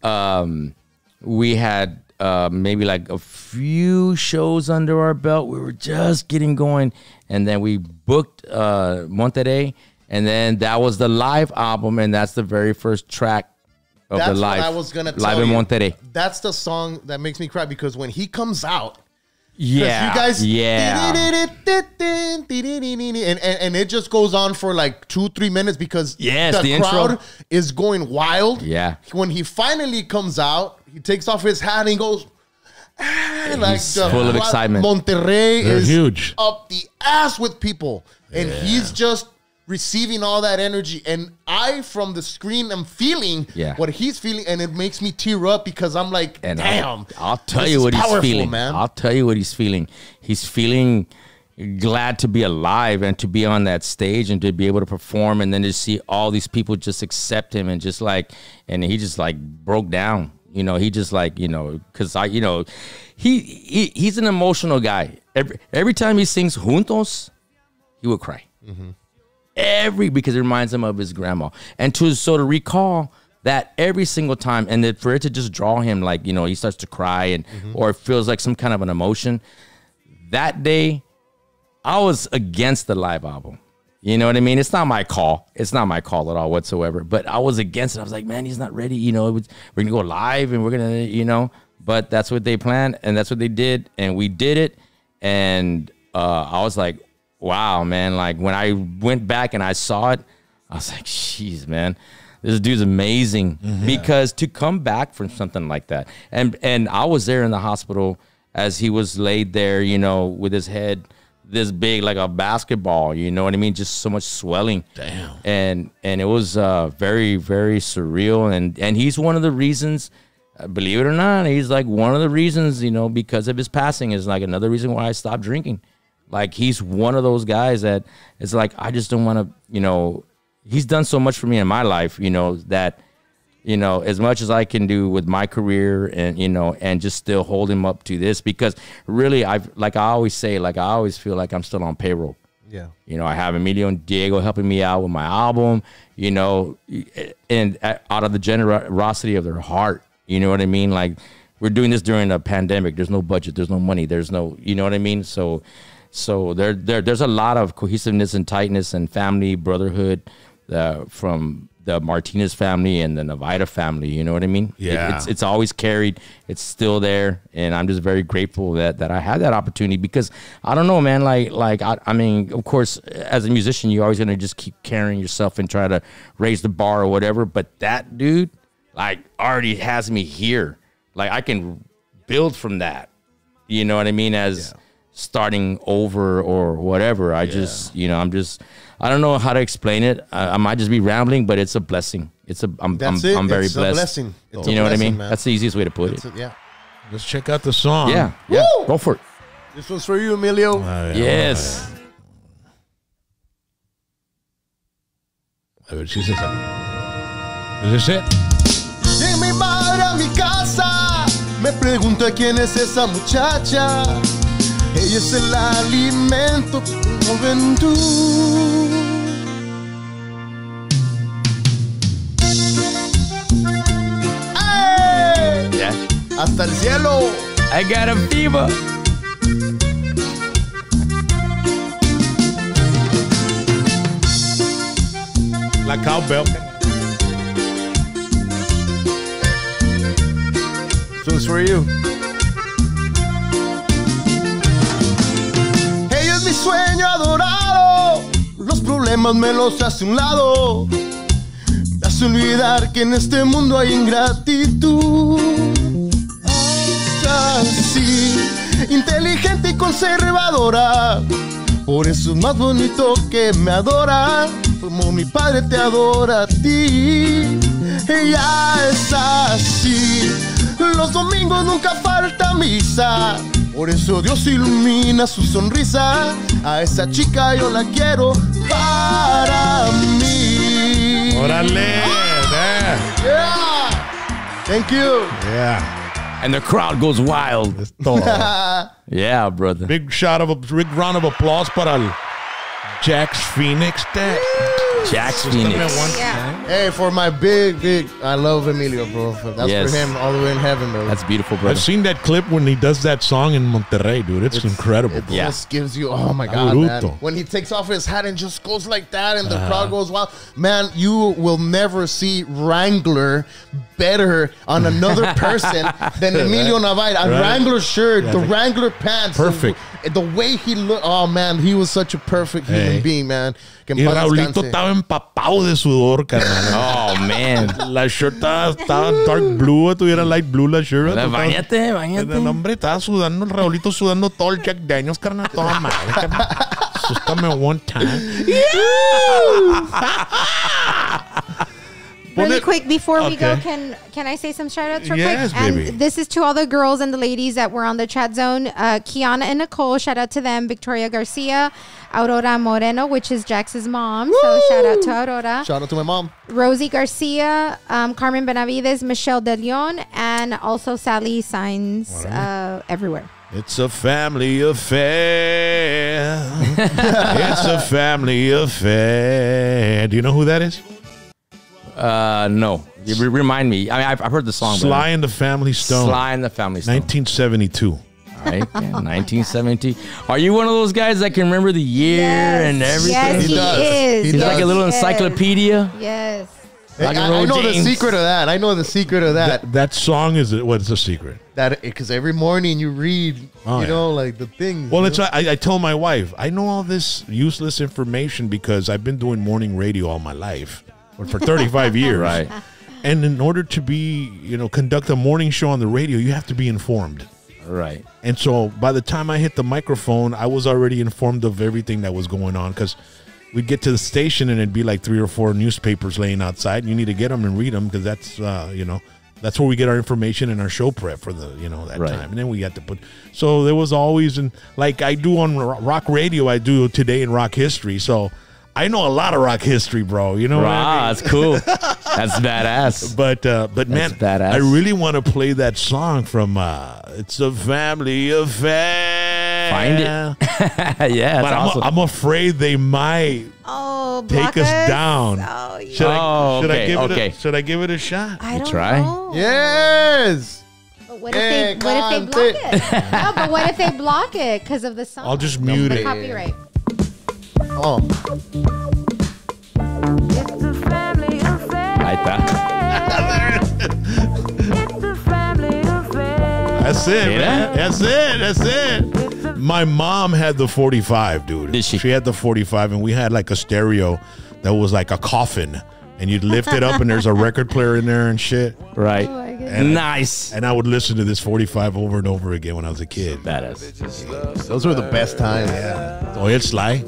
um, we had uh, maybe like a few shows under our belt. We were just getting going, and then we booked uh, Monterrey, and then that was the live album, and that's the very first track of That's the live. what I was gonna tell live in you. Monterrey. That's the song that makes me cry because when he comes out, 'cause Yeah, you guys, yeah. and, and and it just goes on for like two three minutes because Yes, the, the intro. crowd is going wild. Yeah. When he finally comes out, he takes off his hat and he goes. "Ah," like He's full of excitement. Monterrey They're is huge. up the ass with people, and he's just receiving all that energy. And I, from the screen, am feeling Yeah. what he's feeling, and it makes me tear up because I'm like, And damn. I'll, I'll tell this you is what he's powerful, feeling, man. I'll tell you what he's feeling. He's feeling glad to be alive and to be on that stage and to be able to perform, and then to see all these people just accept him and just like, and he just like broke down. You know, he just like, you know, because I, you know, he, he he's an emotional guy. Every every time he sings Juntos, he would cry. every because it reminds him of his grandma. And to so to recall that every single time, and then for it to just draw him, like, you know, he starts to cry and mm-hmm. or it feels like some kind of an emotion. That day, I was against the live album. You know what I mean? It's not my call. It's not my call at all whatsoever. But I was against it. I was like, man, he's not ready. You know, we're gonna go live and we're gonna, you know. But that's what they planned and that's what they did, and we did it. And uh, I was like, wow, man. Like when I went back and I saw it, I was like, jeez, man, this dude's amazing. Mm-hmm. Because to come back from something like that, and and I was there in the hospital as he was laid there, you know, with his head this big like a basketball, you know what I mean? Just so much swelling. Damn. And and it was uh, very, very surreal. And, and he's one of the reasons, uh, believe it or not, he's like one of the reasons, you know, because of his passing is like another reason why I stopped drinking. Like he's one of those guys that it's like, I just don't want to, you know, he's done so much for me in my life, you know, that, you know, as much as I can do with my career and, you know, and just still hold him up to this, because really I've, like I always say, like I always feel like I'm still on payroll. Yeah. You know, I have Emilio and Diego helping me out with my album, you know, and out of the generosity of their heart, you know what I mean? Like we're doing this during a pandemic. There's no budget. There's no money. There's no, you know what I mean? So, so there, there, there's a lot of cohesiveness and tightness and family brotherhood uh, from the Martinez family and the Navaita family, you know what I mean? Yeah. It, it's it's always carried. It's still there, and I'm just very grateful that that I had that opportunity, because I don't know, man. Like like I, I mean, of course, as a musician, you're always gonna just keep carrying yourself and try to raise the bar or whatever. But that dude, like, already has me here. Like I can build from that. You know what I mean? As yeah. starting over or whatever. I yeah. just, you know, I'm just. I don't know how to explain it. I, I might just be rambling, but it's a blessing. It's a. I'm. That's I'm, it. I'm very it's blessed. A blessing. It's you a know blessing, what I mean? Man. That's the easiest way to put That's it. it. Yeah. Let's check out the song. Yeah. Yeah. Woo! Go for it. This one's for you, Emilio. Uh, yeah, Yes. A ver si es esa. Is this it? De mi madre a mi casa, me pregunta quién es esa muchacha. Ella es el alimento de mi juventud. ¡Ay! Yeah. Hasta el cielo. I got a fever. La cowbell. This one's for you. Ella es mi sueño adorado. Los problemas me los hace a un lado. Me hace olvidar que en este mundo hay ingratitud. Así, inteligente y conservadora. Por eso es más bonito que me adora, como mi padre te adora a ti. Ella es así. Los domingos nunca falta misa. Por eso Dios ilumina su sonrisa. A esa chica yo la quiero para mí. Órale. Yeah. Yeah. Thank you. Yeah. And the crowd goes wild. Es todo. Yeah, brother. Big shot of a big round of applause para el Jax Phoenix. That Jax Phoenix. Yeah. Hey, for my big, big, I love Emilio, bro. That's Yes. for him all the way in heaven, bro. That's beautiful, brother. I've seen that clip when he does that song in Monterrey, dude. It's, incredible. It Bro. Yeah. just gives you, oh my God, man. Bruto. When he takes off his hat and just goes like that and the crowd goes wild. Man, you will never see Wrangler better on another person than Emilio Navaita. A Right. Wrangler shirt, Yeah, the like- Wrangler pants. Perfect. The, the way he looked, oh man, he was such a perfect human Hey. being, man. Que en Y paz Raulito descanse. estaba empapado de sudor, carnal. Oh, man. La shirt estaba, estaba dark blue, tuviera light blue la shirt. Báñate, El báñate. hombre estaba sudando, el Raulito sudando todo el Jack Daniels, carnal, toda madre, carnal. Asústame one time. Really Pon it- quick before we go, Okay. can can I say some shout outs real Yes, quick? baby. And this is to all the girls and the ladies that were on the chat zone. Uh, Kiana and Nicole, shout out to them. Victoria Garcia, Aurora Moreno, which is Jax's mom. So shout out to Aurora. Shout out to my mom. Rosie Garcia, um, Carmen Benavides, Michelle De Leon, and also Sally Signs uh, everywhere. It's a family affair. It's a family affair. Do you know who that is? Uh, no. You re- remind me. I mean, I've, I've heard the song. Sly and the Family Stone. Sly and the Family Stone. nineteen seventy-two. All right, yeah, nineteen seventy. Are you one of those guys that can remember the year Yes. and everything? Yes, he, He does. is. He He's like a little Yes. encyclopedia. Yes. Hey, Rock and I, I roll know the James. secret of that. I know the secret of that. That, that song is, what's the secret? That because every morning you read, Oh, you yeah. know, like the things. Well, you it's know? I, I tell my wife, I know all this useless information because I've been doing morning radio all my life, or for thirty-five years. Right. And in order to be, you know, conduct a morning show on the radio, you have to be informed. Right. And so by the time I hit the microphone, I was already informed of everything that was going on because we'd get to the station and it'd be like three or four newspapers laying outside. And you need to get them and read them because that's, uh, you know, that's where we get our information and our show prep for the, you know, that Right. time. And then we had to put, so there was always, and like I do on ro- rock radio, I do Today in Rock History. So I know a lot of rock history, bro. You know what I mean? Wow, that's cool. That's badass. But uh, but man, That's badass. I really want to play that song from uh, "It's a Family Affair." Find it. Yeah, But that's I'm, awesome. I'm afraid they might Oh, take block us down. Oh, yeah. Should, I, Oh, should I okay, give it? okay. A, should I give it a shot? I don't try. know. Yes. But what if they, what if they block it? No, but what if they block it because of the song? I'll just mute the it. copyright. Oh, Like that. That's it, See man. that? That's it. That's it. My mom had the forty-five, dude. Did she? She had the forty-five, and we had like a stereo that was like a coffin, and you'd lift it up, and there's a record player in there and shit. Right. Oh, my goodness. And- Nice. And I would listen to this forty-five over and over again when I was a kid. Badass. those were the best times. Oh, it's Sly.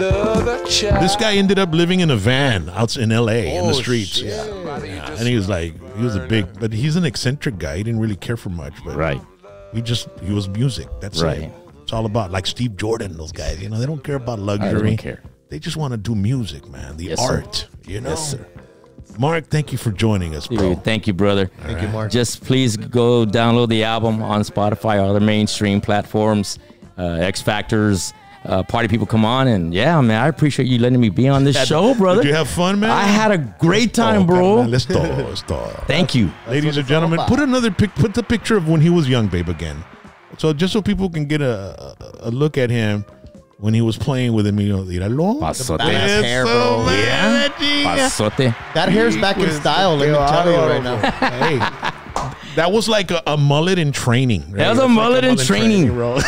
This guy ended up living in a van out in L A in the streets. Yeah. Yeah. And he was like, he was a big, but he's an eccentric guy. He didn't really care for much, but Right. we just, he was music. That's Right. it. It's all about like Steve Jordan, those guys. You know, they don't care about I luxury. don't care. They just want to do music, man. The Yes, sir. art. You know. Yes, sir. Mark, thank you for joining us, bro. Dude, thank you, brother. Thank you, Mark. Just please go download the album on Spotify, other mainstream platforms, uh, X Factors, uh, Party People Come On. And yeah, man, I appreciate you letting me be on this show, brother. Did you have fun, man? I had a great time, Oh, bro. carnal, Let's go. Let's go. Thank you. Ladies what and it's all gentlemen, about. put another pic. Put the picture of when he was young, babe, again. So just so people can get a, a, a look at him when he was playing with Emilio. Míralo. Pasote. Badass hair, bro. Yeah. Pasote. That hair's back in style. Let me tell you right now. Hey, that was like a, a mullet in training. Right? That was a That's like mullet in training. bro.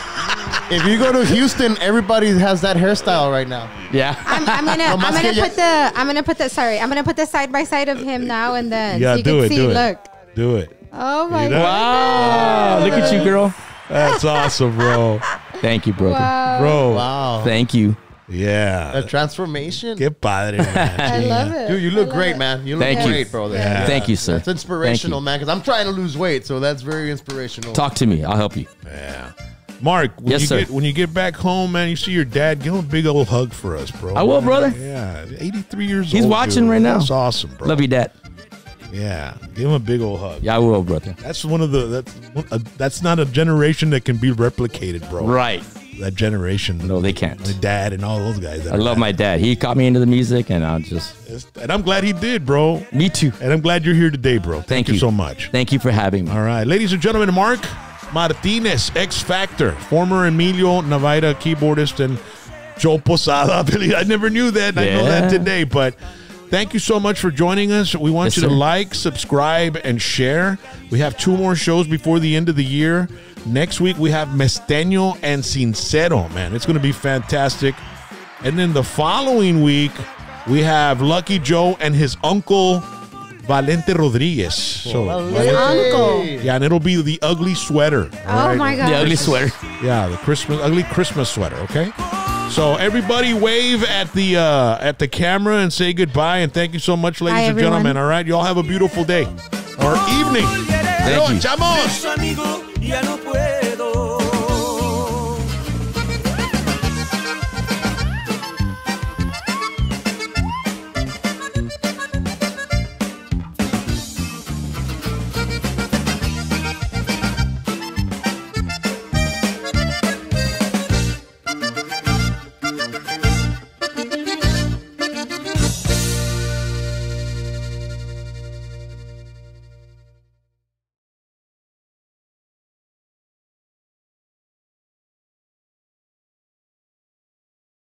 If you go to Houston, everybody has that hairstyle right now. Yeah. I'm, I'm gonna I'm más gonna que ya- put the I'm gonna put the sorry I'm gonna put the side by side of him now and then Yeah, so you do can it, see. do it. Look. Do it. Oh my You know? god. Wow. Look at you, girl. That's awesome, bro. Thank you, brother. Wow. Bro. Wow. Thank you. Yeah. That transformation. Qué padre, man. I love it. Dude, you look I love great, it. man. You look Thank you. great, bro. Yeah. Thank you, sir. That's inspirational, Thank man, because I'm trying to lose weight, so that's very inspirational. Talk to me. I'll help you. Yeah. Mark, when Yes, you sir. get when you get back home, man, you see your dad, give him a big old hug for us, bro. I will, brother. Yeah. eighty-three years He's old. watching dude. right now. That's awesome, bro. Love you, Dad. Yeah. Give him a big old hug. Yeah, I will, brother. That's one of the that's one, uh, that's not a generation that can be replicated, bro. Right. That generation. No, they can't. My dad and all those guys. that I are love back. my dad. He got me into the music, and I'll just. And I'm glad he did, bro. Me too. And I'm glad you're here today, bro. Thank, Thank you you. so much. Thank you for having me. All right, ladies and gentlemen, Mark Martinez, X Factor, former Emilio Navaira keyboardist, and Joe Posada. Billy, I never knew that. And I know that Yeah. today, but thank you so much for joining us. We want Yes, you to sir. like, subscribe, and share. We have two more shows before the end of the year. Next week, we have Mesteño and Sincero, man. It's going to be fantastic. And then the following week, we have Lucky Joe and his uncle, Valente Rodriguez. So, His uncle. yeah, and it'll be the ugly sweater. all Oh right? my god. The ugly sweater. Yeah, the Christmas ugly Christmas sweater. Okay. So everybody wave at the uh, at the camera and say goodbye and thank you so much, ladies Bye, and everyone. gentlemen. All right, y'all have a beautiful day or evening. Thank you. Chamos. Su amigo ya no